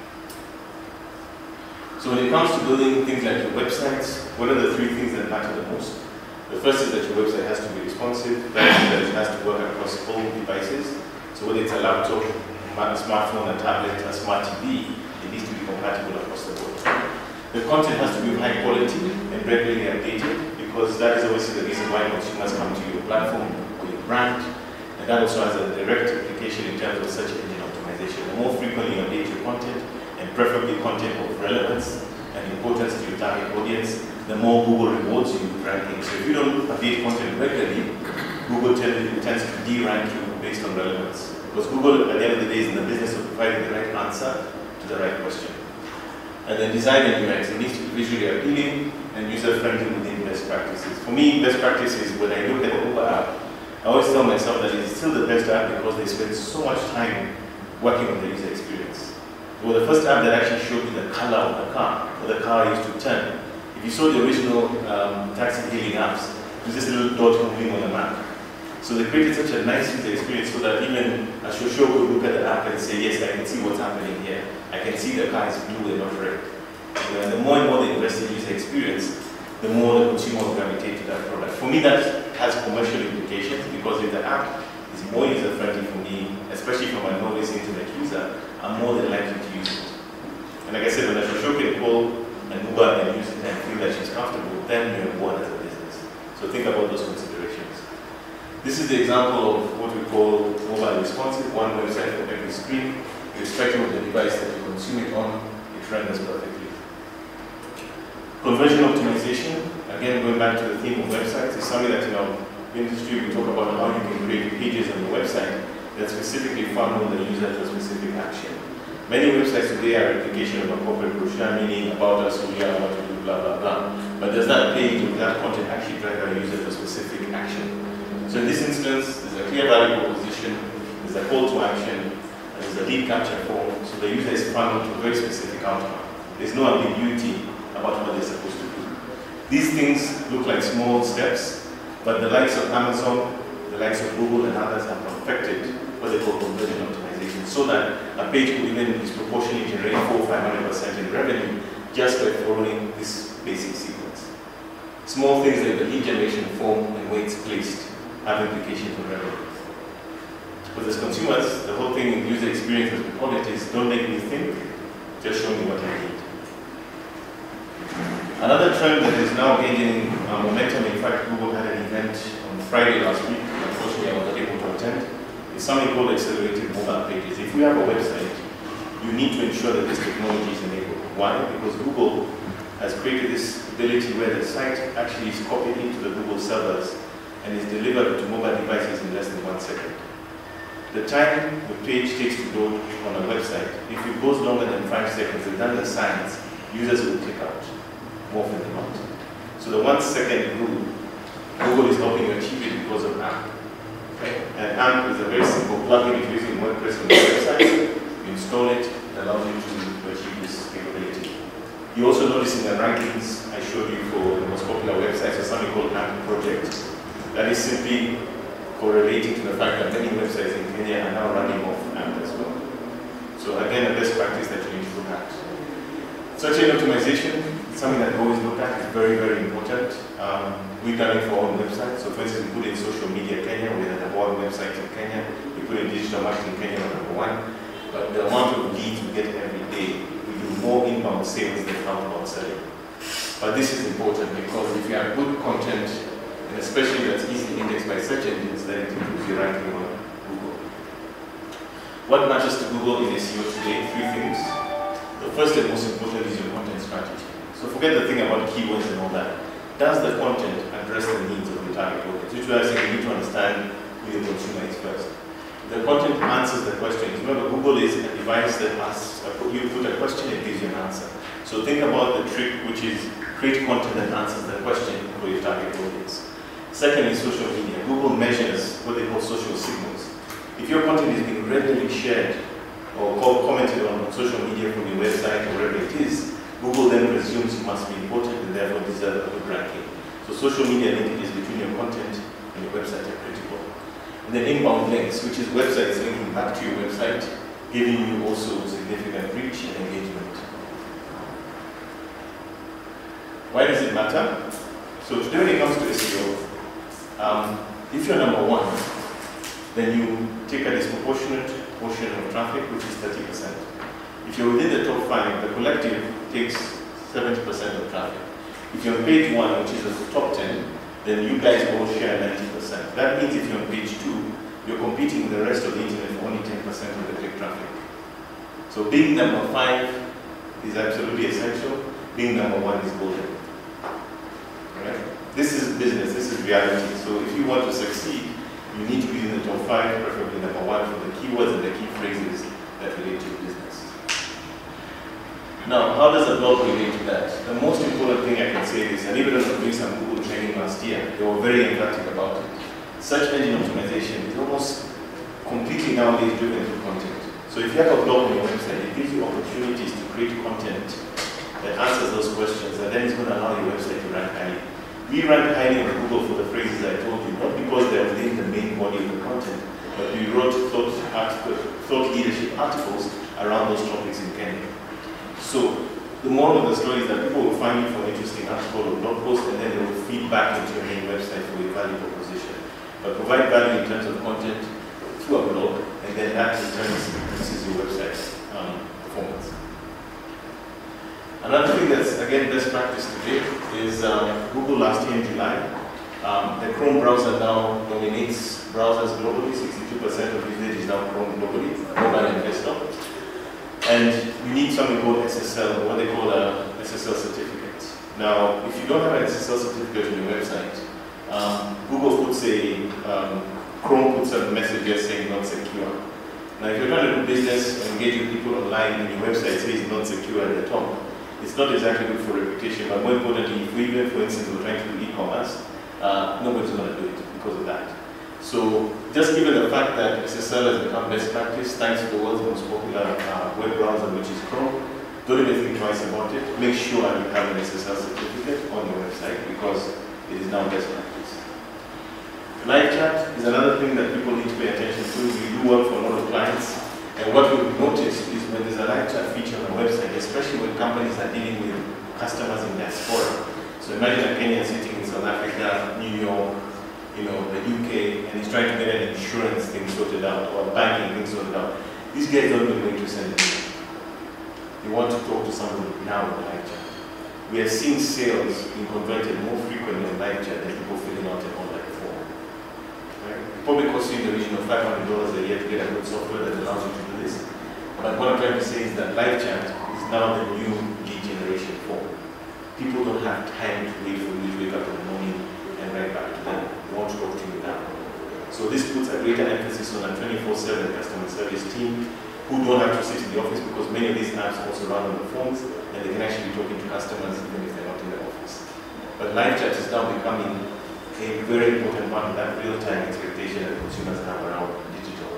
So when it comes to building things like your websites, what are the three things that matter the most? The first is that your website has to be responsive. That means that it has to work across all devices. So whether it's a laptop, a smartphone, a tablet, a smart TV, it needs to be compatible across the board. The content has to be of high quality and regularly updated, because that is obviously the reason why consumers come to your platform or your brand. And that also has a direct implication in terms of search engine optimization. The more frequently you update your content, and preferably content of relevance and importance to your target audience, the more Google rewards you with ranking. So if you don't update content regularly, Google tends to de-rank you based on relevance. Because Google, at the end of the day, is in the business of providing the right answer to the right question. And then design and UX, it needs to be visually appealing and user-friendly within best practices. For me, best practices, when I look at the Uber app, I always tell myself that it's still the best app because they spend so much time working on the user experience. It was the first app that actually showed me the color of the car, or the car used to turn. If you saw the original taxi hailing apps, it was this little dot moving on the map. So they created such a nice user experience so that even a shosho could look at the app and say, yes, I can see what's happening here. I can see the car is blue and not red. And the more and more they invest in user experience, the more the consumer will gravitate to that product. For me, that has commercial implications, because if the app is more user-friendly for me, especially for my novice internet user, I'm more than likely to use it. And like I said, when a shosho can call an Uber and use it and feel that she's comfortable, then you're born as a business. So think about those considerations. This is the example of what we call mobile responsive, one website for every screen, irrespective of the device that you consume it on, it renders perfectly. Conversion optimization, again going back to the theme of websites, is something that in our industry we talk about how you can create pages on your website that specifically funnel the user to a specific action. Many websites today are a replication of a corporate brochure, meaning about us, who we are, what we do, blah, blah, blah. But does that page or that content actually drive our user to a specific action? So in this instance, there's a clear value proposition, there's a call to action, and there's a lead capture form, so the user is funneled to a very specific outcome. There's no ambiguity about what they're supposed to do. These things look like small steps, but the likes of Amazon, the likes of Google and others have perfected what they call conversion optimization, so that a page could even disproportionately generate 400% or 500% in revenue just by following this basic sequence. Small things like the lead generation form and where it's placed have implications on revenue. But as consumers, the whole thing in user experience, as we call it, is don't make me think, just show me what I need. Another trend that is now gaining momentum, in fact, Google had an event on Friday last week, unfortunately I was not able to attend, is something called accelerated mobile pages. If you have a website, you need to ensure that this technology is enabled. Why? Because Google has created this ability where the site actually is copied into the Google servers and is delivered to mobile devices in less than 1 second. The time the page takes to load on a website, if it goes longer than 5 seconds, they've done the science, users will click out more often than not. So the 1 second rule, Google is helping you achieve it because of AMP. Okay? And AMP is a very simple plugin. If you're using WordPress on your website, you install it, it allows you to achieve this capability. You also notice in the rankings I showed you for the most popular websites, there's something called AMP Project. That is simply correlating to the fact that many websites in Kenya are now running off AMP as well. So again, a best practice that you need to look at. Search engine optimization is something that we always look at. It's very, very important. We've done it for our own website. So for instance, we put in social media Kenya, we have the one website in Kenya. We put in digital marketing Kenya, #1. But the amount of leads we get every day, we do more inbound sales than outbound selling. But this is important because if you have good content, and especially that's easily indexed by search engines, then it improves your ranking on Google. What matters to Google in SEO today? 3 things. The first and most important is your content strategy. So forget the thing about keywords and all that. Does the content address the needs of the target audience? Which is why I say you need to understand who your consumer is first. The content answers the question. Remember, Google is a device that asks, you put a question, it gives you an answer. So think about the trick, which is create content that answers the question for your target audience. Second is social media. Google measures what they call social signals. If your content is being readily shared or commented on social media from your website or wherever it is, Google then presumes you must be important and therefore deserve a good ranking. So social media linkages between your content and your website are critical. And then inbound links, which is websites linking back to your website, giving you also significant reach and engagement. Why does it matter? So today when it comes to SEO, if you're #1, then you take a disproportionate portion of traffic, which is 30%. If you're within the top 5, the collective takes 70% of traffic. If you're on page 1, which is the top 10, then you guys all share 90%. That means if you're on page 2, you're competing with the rest of the internet for only 10% of the click traffic. So being #5 is absolutely essential. Being #1 is golden. Right? This is business, this is reality. So if you want to succeed, you need to be in the top 5, preferably #1 for the keywords and the key phrases that relate to your business. Now, how does a blog relate to that? The most important thing I can say is, and even when I was doing some Google training last year, they were very emphatic about it. Search engine optimization is almost completely nowadays driven through content. So if you have a blog on your website, it gives you opportunities to create content that answers those questions, and then it's going to allow your website to rank highly. We rank highly on Google for the phrases I told you, not because they're within the main body of the content, but we wrote thought leadership articles around those topics in Kenya. So the moral of the story is that people will find you for an interesting article or blog post, and then they will feed back into your main website for a value proposition. But provide value in terms of content through a blog, and then that in turn increases your website's performance. Another thing that's, again, best practice today is Google last year in July. The Chrome browser now dominates browsers globally. 62% of usage is now Chrome globally, mobile and desktop. And you need something called SSL, what they call a SSL certificate. Now, if you don't have an SSL certificate on your website, Google puts Chrome puts a message just saying not secure. Now, if you're trying to do business or engage with people online and your website says not secure at the top, it's not exactly good for reputation, but more importantly, if we even, for instance, we're trying to do e-commerce, nobody's going to do it because of that. So just given the fact that SSL has become best practice, thanks to the world's most popular web browser, which is Chrome, don't even think twice about it. Make sure you have an SSL certificate on your website because it is now best practice. Live chat is another thing that people need to pay attention to. We do work for a lot of clients, and what we've noticed is when there's a live chat feature on the website, especially when companies are dealing with customers in diaspora. So imagine a Kenyan sitting in South Africa, New York, the UK, and he's trying to get an insurance thing sorted out or a banking thing sorted out. These guys don't know where to send it. They want to talk to somebody now on live chat. We are seeing sales being converted more frequently on live chat than people filling out an online form. Right? It probably costs you in the region of $500 a year to get a good software that allows you to do this. But what I'm trying to say is that live chat is now the new lead generation form. People don't have time to wait for you to wake up in the morning and write back to them. They want to talk to you now. So this puts a greater emphasis on a 24/7 customer service team who don't have to sit in the office because many of these apps also run on the phones and they can actually be talking to customers even if they're not in the office. But live chat is now becoming a very important part of that real-time expectation that consumers have around digital.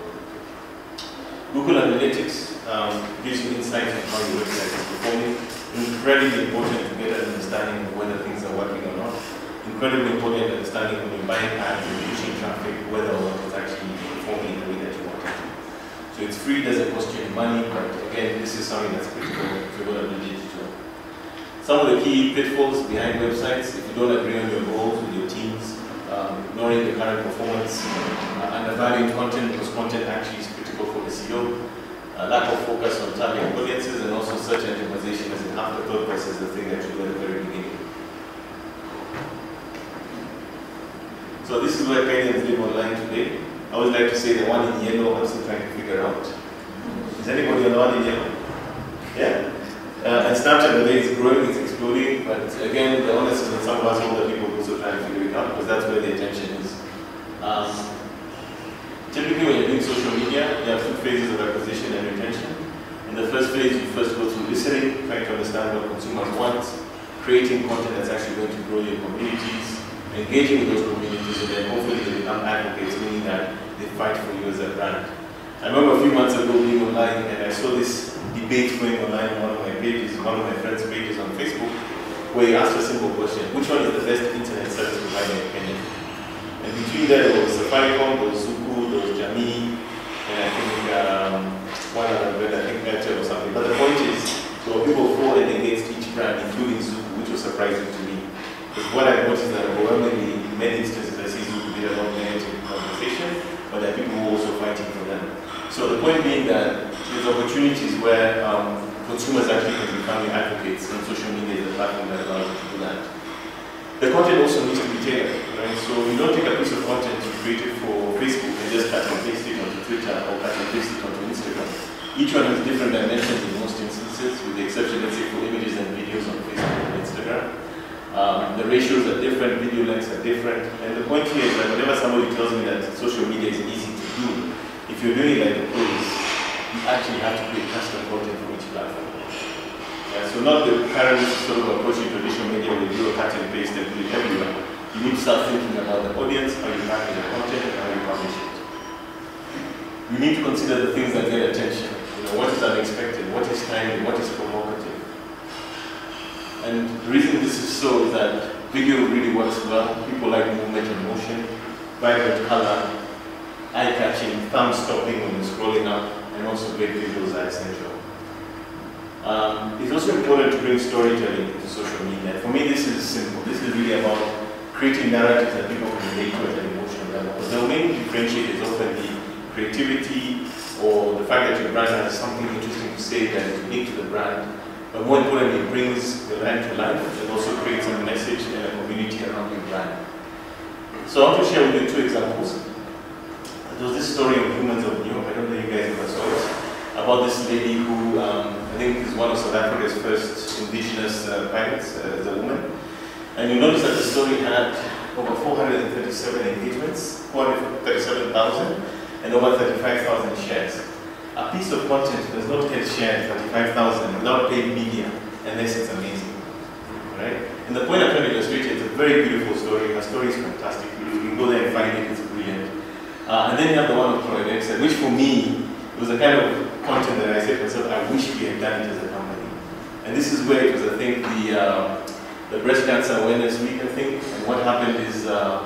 Google Analytics gives you insights on how your website is performing. Incredibly important to get an understanding of whether things are working or not. Incredibly important understanding when you're buying ads and reaching traffic, whether or not it's actually performing in the way that you want it to. So it's free, doesn't cost you any money, but again, this is something that's critical if you're going to do digital. Some of the key pitfalls behind websites: if you don't agree on your goals with your teams, ignoring the current performance, undervaluing content because content actually is critical for the SEO, lack of focus on target audiences, and also search engine optimization as an afterthought versus the thing that you do at the very beginning. So this is where Kenyans live online today. I always like to say the one in yellow I'm still trying to figure out. Is anybody on the one in yellow? Yeah? And Snapchat, the way it's growing, it's exploding, but again, the honest is that some of us older people also try to figure it out because that's where the attention is. Typically, when you're doing social media, you have two phases of acquisition and retention. In the first phase, you first go through listening, trying to understand what consumers want, creating content that's actually going to grow your communities, engaging with those communities, and then hopefully they become advocates, meaning that they fight for you as a brand. I remember a few months ago being online, and I saw this debate going online on one of my pages, one of my friends' pages on Facebook, where he asked a simple question: which one is the best internet service provider in Kenya? And between there was Safaricom, there was Zuku, there was Jamii, and I think one other brand, I think Airtel or something. But the point is, there were people for and against each brand, including Zuku, which was surprising to me. Because what I noticed is that overwhelmingly, in many instances, I see Zuku did a lot of negative conversation, but there are people who are also fighting for them. So the point being that there's opportunities where consumers actually can become your advocates, and social media is the platform that allows you to do that. The content also needs to be tailored, right? So you don't take a piece of content you created for Facebook and just cut and paste it onto Twitter or cut and paste it onto Instagram. Each one has different dimensions in most instances, with the exception, let's say, for images and videos on Facebook and Instagram. The ratios are different, video lengths are different, and the point here is that whenever somebody tells me that social media is easy to do, if you're doing it like the pros, you actually have to create custom content for each platform. Yeah, so not the current sort of approach in traditional media where you do a cut and paste and put it everywhere. You need to start thinking about the audience, how you package the content, and how you publish it. You need to consider the things that get attention. You know, what is unexpected, what is timely, what is provocative. And the reason this is so is that video really works well. People like movement and motion, vibrant color, eye-catching, thumb-stopping when you're scrolling up, and also great visuals are essential. It's also important to bring storytelling into social media. For me, this is simple. This is really about creating narratives that people can relate to at an emotional level. Because the main differentiator is often the creativity or the fact that your brand has something interesting to say that is unique to the brand. But more importantly, it brings the brand to life and also creates a message and a community around your brand. So I want to share with you two examples. There was this story of Humans of New York. I don't know if you guys ever saw it. About this lady who I think is one of South Africa's first indigenous pilots as a woman. And you notice that the story had over 437 engagements, 437,000, and over 35,000 shares. A piece of content does not get shared 35,000 without paid media, unless it's amazing. Right? And the point I'm trying to illustrate is a very beautiful story. Her story is fantastic. You can go there and find it, it's brilliant. And then you have the one of Troy Dexter, which for me, it was a kind of content that I said to myself, I wish we had done it as a company. And this is where it was, I think, the breast cancer awareness week, I think. And what happened is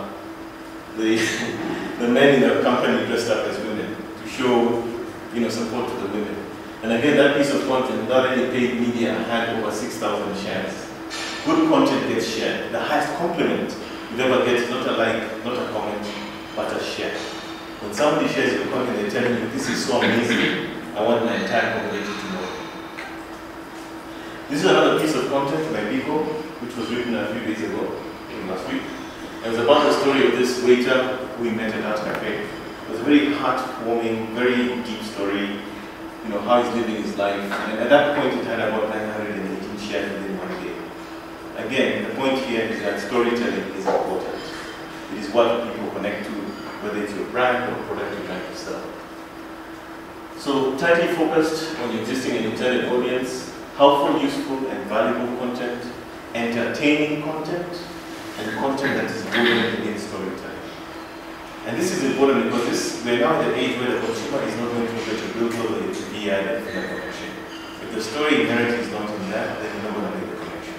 the men in the company dressed up as women to show, support to the women. And again, that piece of content, without any paid media, had over 6,000 shares. Good content gets shared. The highest compliment you ever get is not a like, not a comment, but a share. When somebody shares your content, they're telling you, this is so amazing, I want my entire community to know. This is another piece of content by Biko, which was written a few days ago, last week. It was about the story of this waiter who we met at Art Cafe. It was a very heartwarming, very deep story, how he's living his life. And at that point, it had about 918 shares within one day. Again, the point here is that storytelling is important. It is what people connect to, whether it's your brand or product you're trying to sell. So, tightly focused on your existing and intended audience, helpful, useful, and valuable content, entertaining content, and content that is rooted in storytelling. And this is important because we're now at the age where the consumer is not going to look at your billboard or your TV ad and feel a connection. If the story inherently is not in that, then you're not going to make the connection.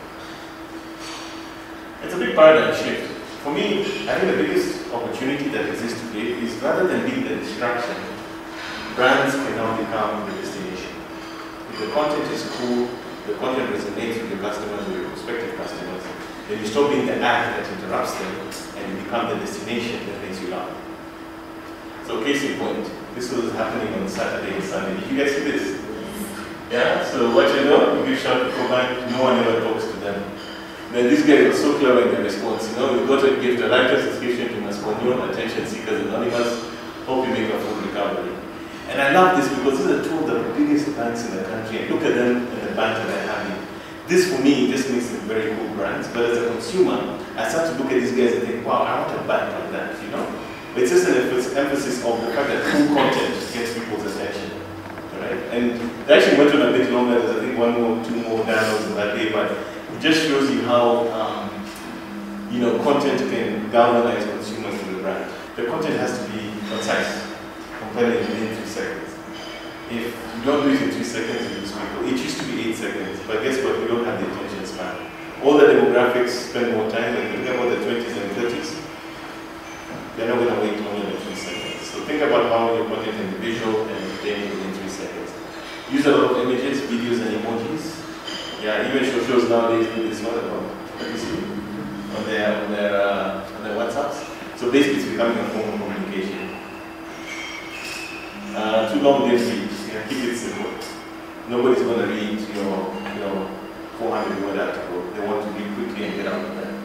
It's a big paradigm shift. For me, I think the biggest opportunity that exists today is rather than being the distraction, brands can now become the destination. If the content is cool, the content resonates with your customers or your prospective customers, then you stop being the ad that interrupts them and you become the destination that makes you laugh. So case in point, this was happening on Saturday and Sunday. Did you guys see this? Yeah, so what you know, you give shout to Coban, no one ever talks to them. Then these guys were so clever in their response. You know, we got a gift, a writer's subscription to Masconion, Attention Seekers Anonymous, hope you make a full recovery. And I love this because these are two of the biggest banks in the country, and look at them and the banter they're having. This for me just makes them very cool brands, but as a consumer, I start to look at these guys and think, wow, I want a bank like that, you know? But it's just an emphasis of the fact that cool content gets people's attention. Right? And they actually went on a bit longer, there's I think one more, two more dialogues in that day, but it just shows you how you know, content can galvanize consumers to the brand. The content has to be concise, compelling within 3 seconds. If you don't do it in 3 seconds, you lose people. It used to be 8 seconds, but guess what? We don't have the attention span. All the demographics spend more time, like think about the 20s and 30s. They're not going to wait longer than 3 seconds. So think about how your content can be visual and entertaining within 3 seconds. Use a lot of images, videos, and emojis. Yeah, even shows nowadays do this one on their WhatsApps. So basically, it's becoming a form of communication. Too long didn't read. Yeah, keep it simple. Nobody's going to read your 400-word article. They want to read quickly and get out of there.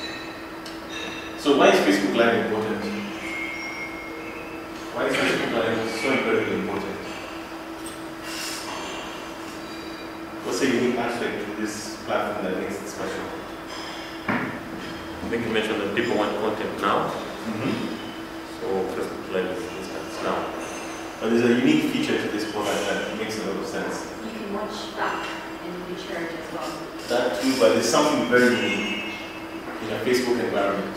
So why is Facebook Live important? Why is Facebook Live so incredibly important? What's the unique aspect to this platform that makes it special? I think you mentioned that people want content now. So Facebook Live is now. But there's a unique feature to this product that makes a lot of sense. You can watch back and recharge as well. That too, but there's something very unique in a Facebook environment.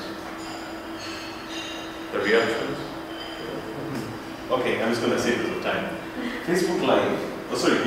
The reactions? Okay, I'm just going to say this of time. Facebook Live. Oh, sorry,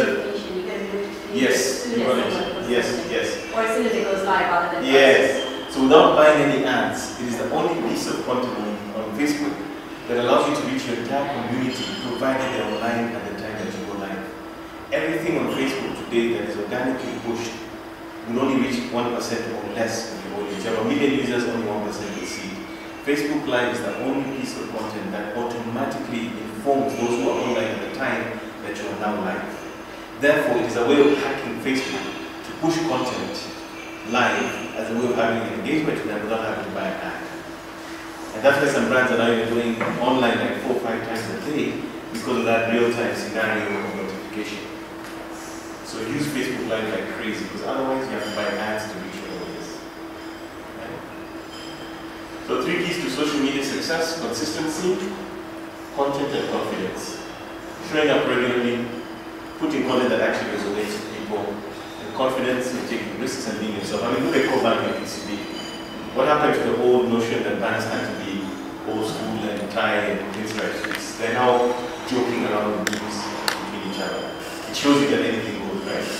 yes, yes. Or as soon as it goes live, rather than yes. So without buying any ads, it is the only piece of content on Facebook that allows you to reach your entire community, provided they're online at the time that you go live. Everything on Facebook today that is organically pushed will only reach 1% or less of your audience. You have 1 million users, only 1% will see it. Facebook Live is the only piece of content that automatically informs those who are online at the time that you are now live. Therefore, it is a way of hacking Facebook to push content live as a way of having an engagement with them without having to buy an ad. And that's why some brands are now even going online like 4 or 5 times a day because of that real-time scenario of notification. So use Facebook Live like crazy because otherwise you have to buy ads to reach your audience. Right? So 3 keys to social media success: consistency, content, and confidence. Showing up regularly, putting content that actually resonates with people, and confidence in taking risks and being yourself. I mean, look at Coban and PCB. What happened to the old notion that brands had to be old school and tie and pinstripe suits? They're now joking around with memes between each other. It shows you that anything goes, right?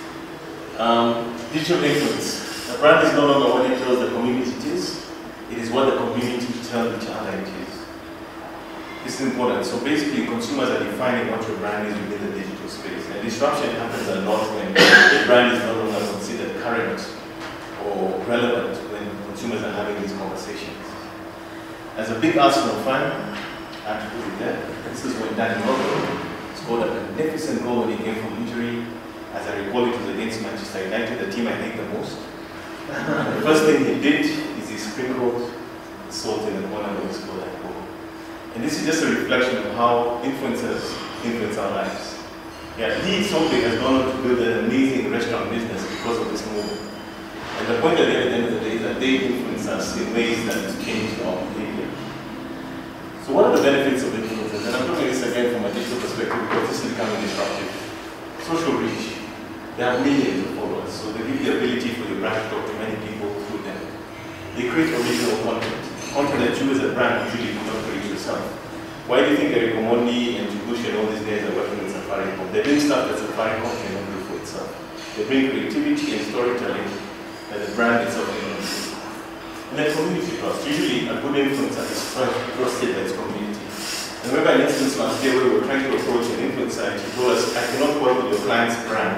Digital influence. A brand is no longer what it tells the community it is what the community tells each other it is. This is important. So basically, consumers are defining what your brand is within the digital space. And disruption happens a lot when the brand is no longer considered current or relevant when consumers are having these conversations. As a big Arsenal fan, I have to put it there. This is when Danny Rogers scored a magnificent goal when he came from injury. As I recall, it was against Manchester United, the team I hate the most. The first thing he did is he sprinkled salt in the corner when he scored that goal. And this is just a reflection of how influencers influence our lives. Yeah, he something has gone on to build an amazing restaurant business because of this movement. And the point at the end of the day is that they influence us in ways that change our behavior. So what are the benefits of influencers? And I'm looking at this again from a digital perspective because this is becoming disruptive. Social reach. They have millions of followers, so they give the ability for your brand to talk to many people through them. They create original content. Content that you as a brand usually do not create yourself. Why do you think Eric Omondi and Jubush and all these guys are working with Safaricom? They're doing stuff that Safaricom cannot do for itself. They bring creativity and storytelling that the brand itself cannot do. And then community trust. Usually a good influencer is trusted by its community. I remember an instance last year where we were trying to approach an influencer and she told us, I cannot work with your client's brand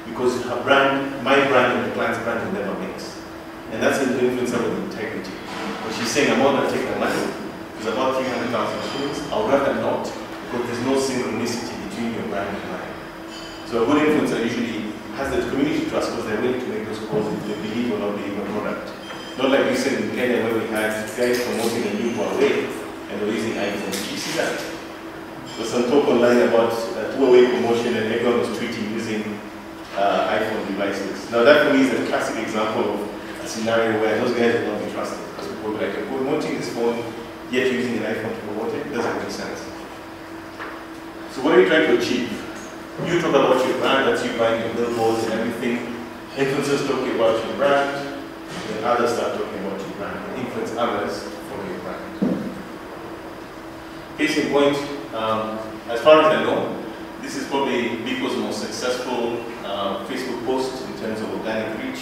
because her brand, my brand and the client's brand will never mix. And that's an influencer with integrity. But she's saying, I'm not going to take my money. It's about 300,000 shillings. I'll rather not, because there's no synchronicity between your brand and mine. So a good influencer usually has that community trust because they're willing to make those calls if they believe or not believe in a product. Not like we said in Kenya where we had guys promoting a new Huawei and they're using iPhone. Did you see that? There was some talk online about Huawei promotion and everyone was tweeting using iPhone devices. Now that for me is a classic example of a scenario where those guys will not be trusted because people will be like, we're promoting this phone yet using an iPhone to promote it. It doesn't make sense. So what are you trying to achieve? You talk about your brand, that's you buying your billboards and everything. Influencers talking about your brand, and others start talking about your brand. Influence others to follow your brand. Case in point, as far as I know, this is probably Biko's most successful Facebook post in terms of organic reach.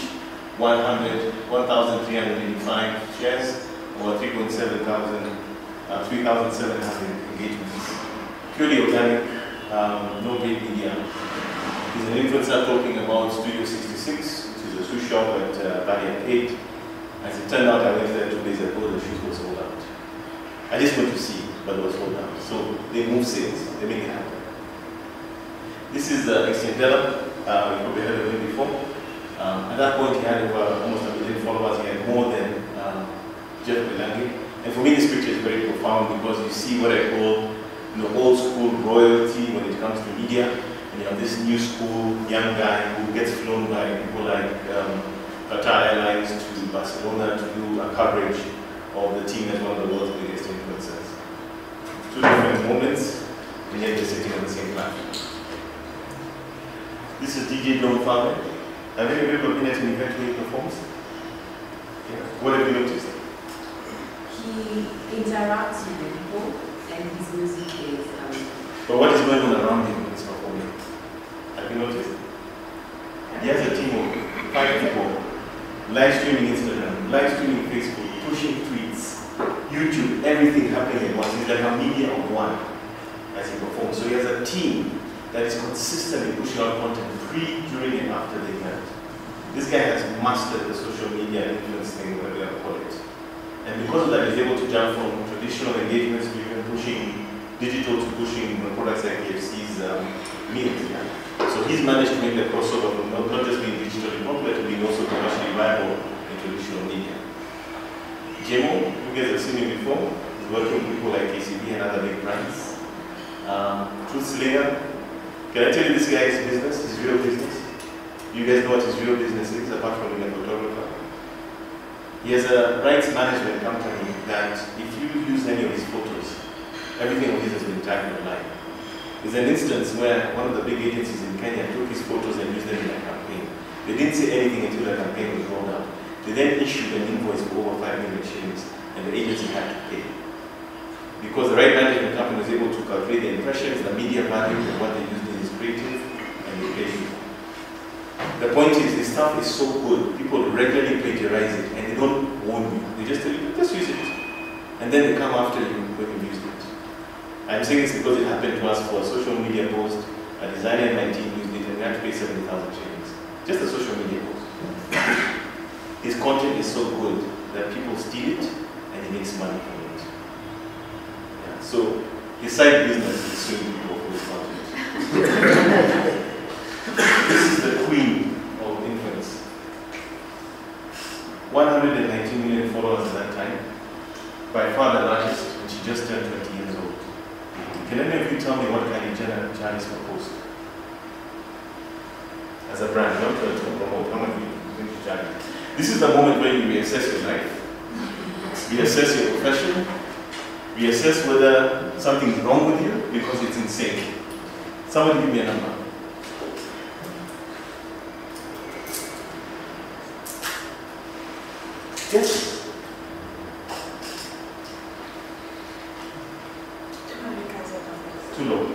1,385 shares, or 3,700 engagements. Purely organic, no paid media. He's an influencer talking about Studio 66, which is a shoe shop at Barrier 8. As it turned out, I went there 2 days ago, the shoes were sold out. I just went to see, but it was sold out. So they move sales, they make it happen. This is Extendella, you probably heard of him before. At that point, he had over almost 1 million followers. He had more than Jeff Belangi. And for me, this picture is very profound because you see what I call old school royalty when it comes to media. And you have this new school young guy who gets flown by people like Qatar Airlines to Barcelona to do a coverage of the team as one of the world's biggest influencers. Two different moments, and yet they're sitting on the same platform. This is DJ Don Farmer. Have any of you ever been at an event where he performs? Yeah. What have you noticed? He interacts with the people and his music is... But what is going on around him when he's performing? Have you noticed? He has a team of 5 people, live streaming Instagram, live streaming Facebook, pushing tweets, YouTube, everything happening at once. He's like a media of one as he performs. So he has a team that is consistently pushing out content pre, during, and after the event. This guy has mastered the social media influence thing, whatever you call it. And because of that, he's able to jump from traditional engagements to even pushing digital to pushing products like KFC's meals. Yeah. So he's managed to make the crossover from not just being digitally popular to being also commercially viable in traditional media. Jemo, you guys have seen him before. He's working with people like KCB and other big brands. Truth Slayer. Can I tell you this guy's business, his real business? You guys know what his real business is, apart from being a photographer? He has a rights management company that if you use any of his photos, everything of his has been tagged online. There's an instance where one of the big agencies in Kenya took his photos and used them in a campaign. They didn't say anything until the campaign was rolled out. They then issued an invoice for over 5 million shillings, and the agency had to pay. Because the right management company was able to calculate the impressions, the media value, and what they used in his creative, and they paid him. The point is, this stuff is so good, people regularly plagiarize it, and they don't warn you. They just tell you, just use it. And then they come after you when you've used it. I'm saying this because it happened to us for a social media post. A designer in my team used it, and we had to pay 70,000 shillings. Just a social media post. His content is so good that people steal it, and he makes money from it. Yeah. So, his side business is suing people for his content. This is the queen of influence. 119 million followers at that time. By far the largest, and she just turned 20 years old. Can any of you tell me what Kylie Jenner charges per post? As a brand, not to promote, how much do you think she charges? This is the moment where you reassess your life, reassess your profession, reassess whether something's wrong with you because it's insane. Somebody give me a number. Yes? Too low.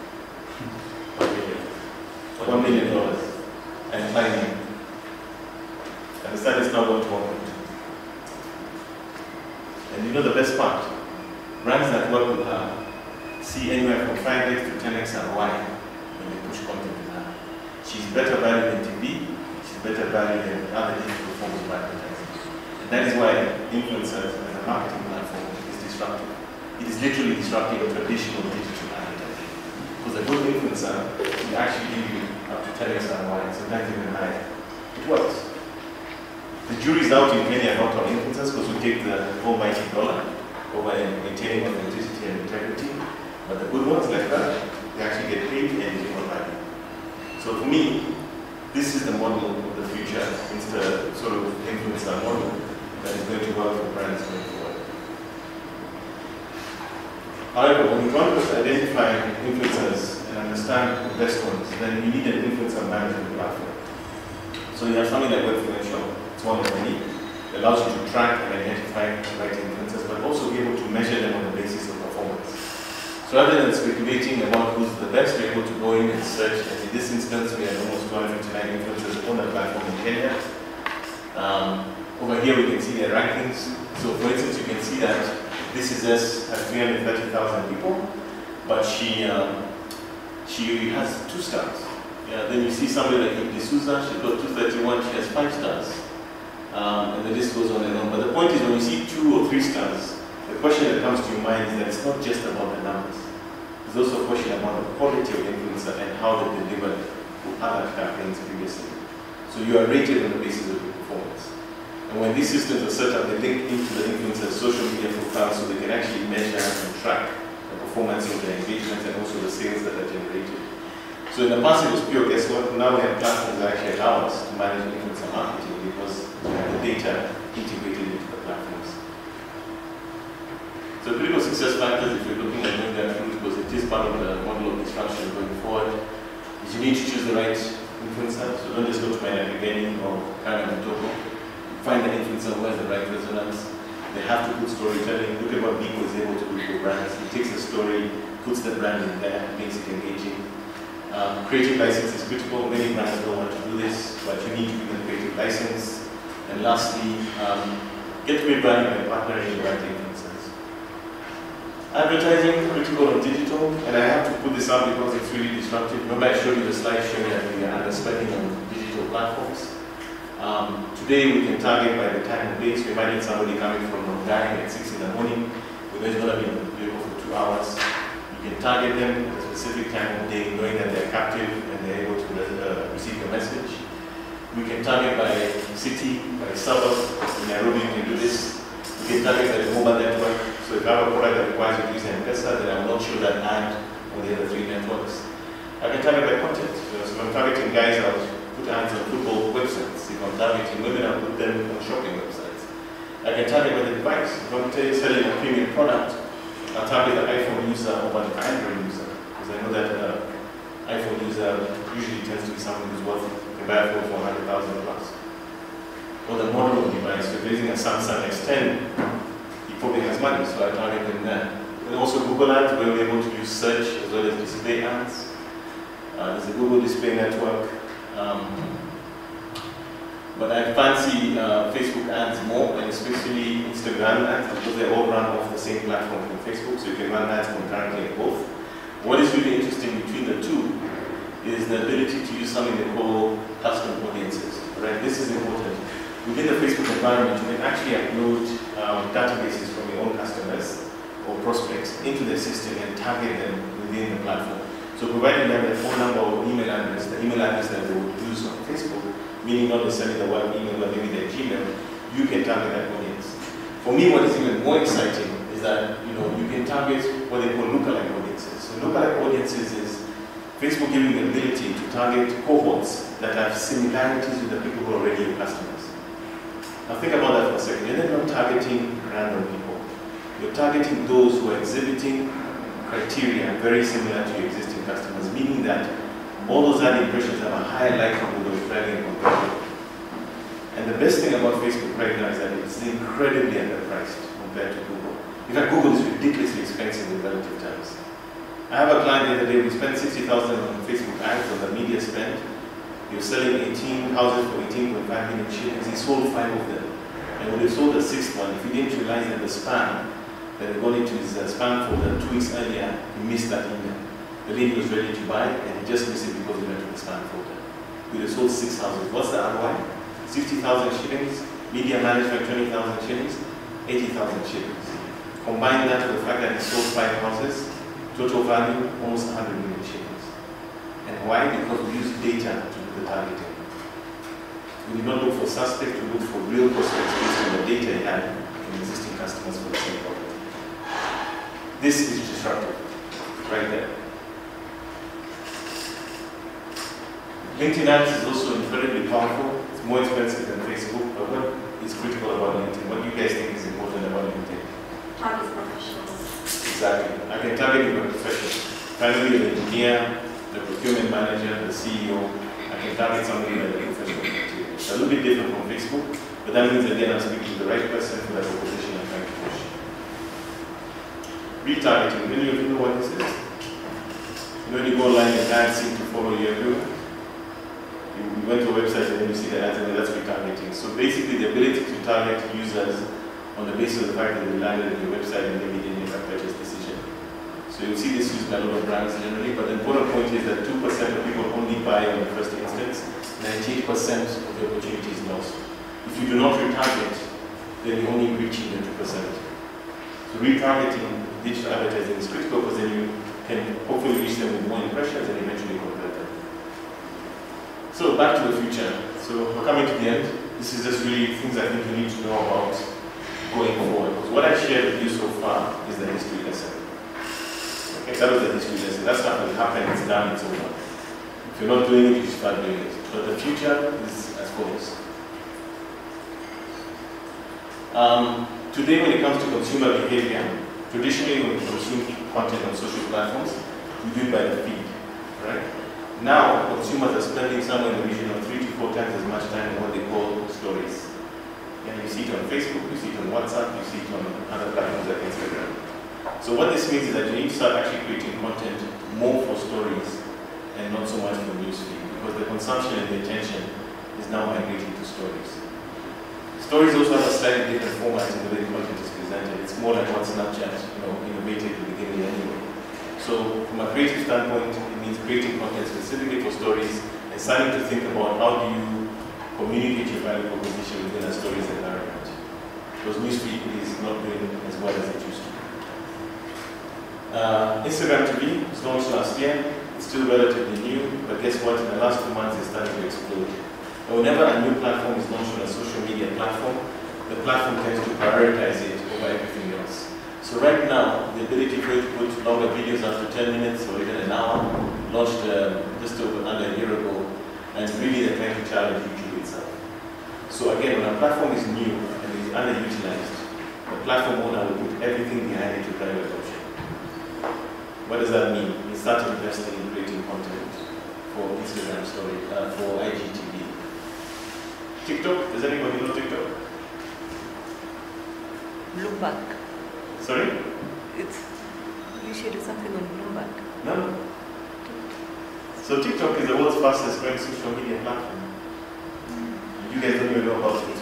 $1 million. And climbing. And the side is now going to 1.2. And you know the best part? Brands that work with her see anywhere from 5x to 10x ROI when they push content with her. She's better valued in TV, she's better valued in other digital forms of advertising. And that is why influencers as a marketing platform is disruptive. It is literally disrupting traditional digital advertising. Because a good influencer will actually give you up to 10x ROI, sometimes even higher. It works. The jury's out in Kenya about our influencers because we take the almighty dollar over maintaining authenticity and integrity. But the good ones like that, they actually get paid and give more value. So for me, this is the model of the future. It's the sort of influencer model that is going to work for brands going forward. However, when we want to identify influencers and understand the best ones, then you need an influencer management platform. So you have something like Webfluential. It's one of many. It allows you to track and identify the right influencers, but also be able to measure them on the basis of performance. So rather than speculating about who's the best, we're able to go in and search. And in this instance, we have almost 259 influencers on the platform in Kenya. Over here, we can see their rankings. So for instance, you can see that this is us at 330,000 people, but she has 2 stars. Yeah, then you see somebody like D'Souza, she's got 231, she has 5 stars. And the list goes on and on. But the point is, when you see 2 or 3 stars, the question that comes to your mind is that it's not just about the numbers. There's also a question about the quality of the influencer and how they delivered to other campaigns previously. So you are rated on the basis of your performance. And when these systems are set up, they link into the influencer's social media profiles so they can actually measure and track the performance of their engagement and also the sales that are generated. So in the past it was pure guesswork. Now we have platforms that actually allow us to manage influencer marketing because we have the data integrated into the platforms. So critical success factors, if you're looking at doing that through, because it is part of the model of disruption going forward, is you need to choose the right influencer. So don't just go to my beginning or Karen and Togo. Find the influencer who has the right resonance. They have to put storytelling. Look at what Biko is able to do for brands. He takes the story, puts the brand in there, makes it engaging. Creative license is critical. Many brands don't want to do this, but you need to give them creative license. And lastly, get great value by partnering with the right influencers. Advertising, critical on digital, and I have to put this up because it's really disruptive. Remember I showed you the slide showing that we are underspending on digital platforms. Today we can target by the time of day, so imagine somebody coming from Mongani at 6 in the morning, who is going to be in the vehicle for 2 hours. You can target them at a specific time of day, knowing that they're captive and they're able to receive your message. We can target by city, by suburb. In Nairobi you can do this. We can target by the mobile network. So if I have a product that requires you to use an M-Pesa, then I will not show that ad on the other 3 networks. I can target by content. So if I'm targeting guys, I'll put ads on football websites. If I'm targeting women, I'll put them on shopping websites. I can target by the device. If I'm selling a premium product, I'll target the iPhone user over the Android user. Because I know that iPhone user usually tends to be someone who's worth a buy a phone for 100,000 plus. Or the model of device. If you're using a Samsung S10, he probably has money, so I target them there. And also Google Ads, where we're able to use search as well as display ads. There's a Google Display Network. But I fancy Facebook ads more, and especially Instagram ads, because they all run off the same platform from Facebook, so you can run ads concurrently in both. What is really interesting between the two is the ability to use something they call custom audiences. Right? This is important. Within the Facebook environment, you can actually upload databases from your own customers or prospects into the system and target them within the platform. So provided you have their phone number or email address, the email address that they would use on Facebook, meaning not necessarily the work email, but maybe their Gmail, you can target that audience. For me, what is even more exciting is that you can target what they call lookalike audiences. So lookalike audiences is Facebook giving the ability to target cohorts that have similarities with the people who are already your customers. Now think about that for a second. You're not targeting random people. You're targeting those who are exhibiting criteria very similar to your existing customers, meaning that all those ad impressions have a higher likelihood of driving a conversion. And the best thing about Facebook right now is that it's incredibly underpriced compared to Google. In fact, Google is ridiculously expensive in relative terms. I have a client the other day, we spent 60,000 on Facebook ads on the media spend. He was selling 18 houses for 18.5 million shillings. He sold 5 of them. And when he sold the 6th one, if he didn't realize that the spam that had gone into his spam folder 2 weeks earlier, he missed that email. The lady was ready to buy, and he just missed it because he went to the spam folder. we would have sold 6 houses. What's the ROI? 60,000 shillings, media management 20,000 shillings, 80,000 shillings. Combine that with the fact that he sold 5 houses, total value almost 100 million shillings. And why? Because we use data to do the targeting. We did not look for suspects, we looked for real prospects based on the data he had from existing customers for the same product. This is disruptive, right there. LinkedIn ads is also incredibly powerful. It's more expensive than Facebook, but what is critical about LinkedIn? What do you guys think is important about LinkedIn? Target professionals. Exactly. I can target you by profession. Finally, the engineer, the procurement manager, the CEO, I can target somebody by the professional criteria. It's a little bit different from Facebook, but that means again I'm speaking to the right person for that proposition I'm trying to push. Retargeting. Many of you know what this is? You know, when you go online and ads seem to follow you everywhere. You went to a website and then you see the ads and that's retargeting. So basically the ability to target users on the basis of the fact that they landed on your website and maybe they make a purchase decision. So you'll see this used by a lot of brands generally, but the important point is that 2% of people only buy on the first instance, 98% of the opportunity is lost. If you do not retarget, then you're only reaching the 2%. So retargeting digital advertising is critical because then you can hopefully reach them with more impressions and eventually convert them. So back to the future. So we're coming to the end. This is just really things I think you need to know about going forward. Because what I shared with you so far is the history lesson. Okay, that was the history lesson. That's not going to happen, it's done, it's over. If you're not doing it, you start doing it. But the future is as follows. Today when it comes to consumer behavior, traditionally when we consume content on social platforms, we do it by the feed, right? Now, consumers are spending somewhere in the region of 3 to 4 times as much time on what they call stories. And you see it on Facebook, you see it on WhatsApp, you see it on other platforms like Instagram. So what this means is that you need to start actually creating content more for stories and not so much for newsfeed, because the consumption and the attention is now migrating to stories. Stories also have a slightly different format in the way the content is presented. It's more like what Snapchat innovated at the beginning anyway. So from a creative standpoint, it means creating content specifically for stories and starting to think about how do you communicate your value proposition within a stories environment. Because newsfeed is not doing as well as it used to. Instagram TV was launched last year. It's still relatively new, but guess what? In the last 2 months, it's starting to explode. And whenever a new platform is launched on a social media platform, the platform tends to prioritize it over everything else. So right now, the ability for you to put longer videos after 10 minutes or even an hour launched just under a year ago, and really they're trying to challenge YouTube itself. So again, when a platform is new and is underutilized, the platform owner will put everything behind it to drive adoption. What does that mean? We start investing in creating content for Instagram story, for IGTV. TikTok, does anybody know TikTok? Bloomberg. Sorry? You shared something on Bloomberg. No. So TikTok is the world's fastest growing social media platform. You guys don't even know about it.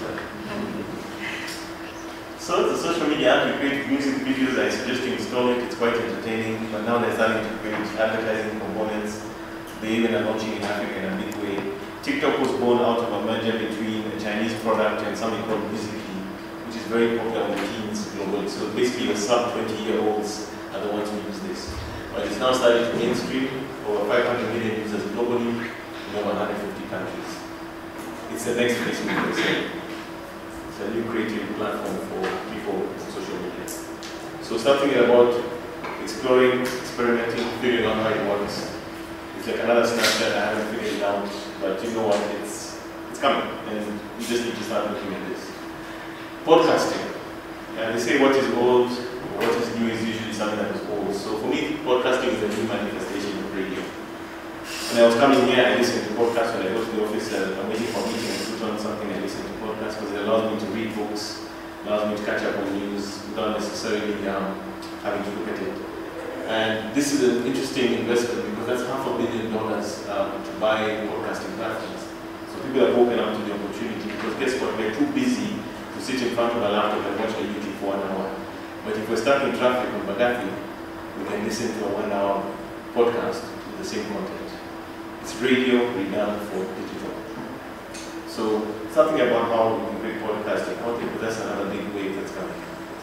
So it's a social media app. You create music videos. I suggest you install it. It's quite entertaining. But now they're starting to create advertising components. They even are launching in Africa in a big way. TikTok was born out of a merger between a Chinese product and something called Musical.ly, which is very popular with teens globally. So basically, your sub-20-year-olds are the ones who use this. But it's now starting to mainstream. Over 500 million users globally in over 150 countries. It's the next Facebook, per se. It's a new creative platform for people on social media. So start thinking about exploring, experimenting, figuring out how it works. It's like another Snapchat. I haven't figured it out, but you know what? It's coming, and you just need to start looking at this. Podcasting. They say what is old, or what is new is usually something that was old. So for me, podcasting is a new manifestation of radio. When I was coming here, I listened to podcasts. When I go to the office, I'm waiting for a meeting and put on something, I listen to podcasts because it allows me to read books, allows me to catch up on news without necessarily having to look at it. And this is an interesting investment because that's $500 million to buy podcasting platforms. So people have woken up to the opportunity because guess what? We're too busy to sit in front of a laptop and watch a YouTube for 1 hour. But if we're stuck in traffic on Bagathi, we can listen to a 1 hour podcast with the same content. It's radio redone for digital. So something about how we can create podcasting content, but that's another big wave that's coming.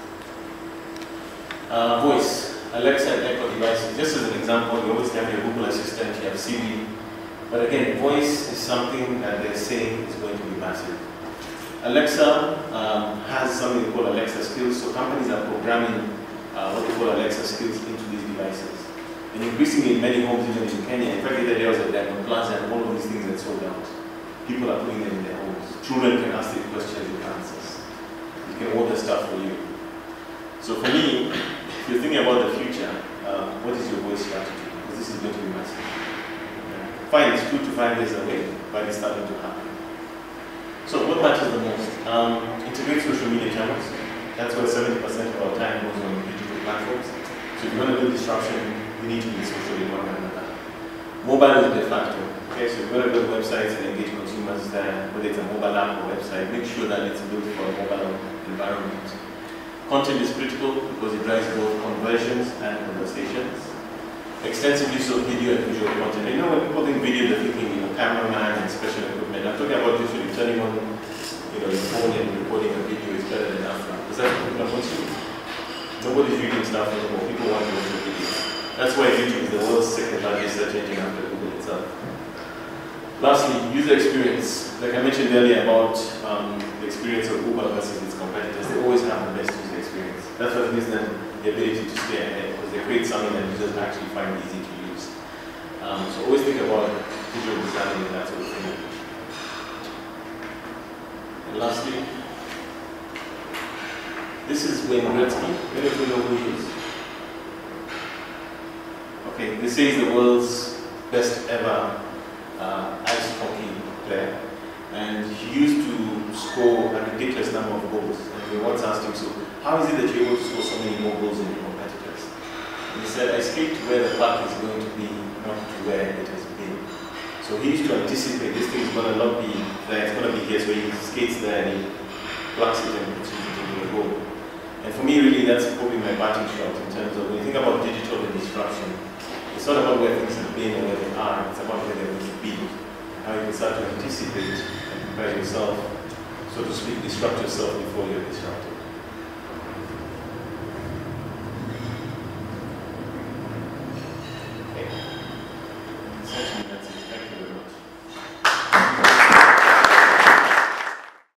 Voice, Alexa and Echo devices. Just as an example, you always have your Google Assistant, you have Siri. But again, voice is something that they're saying is going to be massive. Alexa has something they call Alexa skills, so companies are programming what they call Alexa skills into these devices. And increasingly in many homes, even in Kenya, in fact, the other day I was at Diamond Plaza and all of these things that sold out. People are putting them in their homes. Children can ask you questions with answers. You can order stuff for you. So for me, if you're thinking about the future, what is your voice strategy? Because this is going to be massive. Fine, it's 2 to 5 years away, but it's starting to happen. So what matters the most? Integrate social media channels. That's where 70% of our time goes on digital platforms. So if you want to do disruption, you need to be socially one another. Mobile is de facto. Okay, so you've got to build websites and engage consumers there, whether it's a mobile app or website. Make sure that it's built for a mobile environment. Content is critical because it drives both conversions and conversations. Extensive use of video and visual content. You know, when people think video, they're thinking, cameraman and special equipment. I'm talking about literally turning on, your phone and recording a video is better than after. Is that what people are consuming? Nobody's reading stuff anymore. People want to watch a video. That's why YouTube is the world's second largest search engine after Google itself. Lastly, user experience. Like I mentioned earlier about the experience of Uber versus its competitors, they always have the best user experience. That's what gives them the ability to stay ahead, because they create something that users actually find easy to use. So always think about visual design and that sort of thing. And lastly, this is Wayne Gretzky. Many of you know who he is. Okay, this is the world's best ever ice hockey player, and he used to score a ridiculous number of goals. And we once asked him, so how is it that you're able to score so many more goals than your competitors? And he said, I skate to where the puck is going to be, not to where it has been. So he used to anticipate this thing is going to not be there, it's going to be here, so he skates there and he plucks it and puts it into the goal. And for me, really, that's probably my batting shot in terms of when you think about digital and disruption. It's not about where things have been or where they are, it's about where they're going to be. How you can start to anticipate and prepare yourself, so to speak, disrupt yourself before you're disrupted.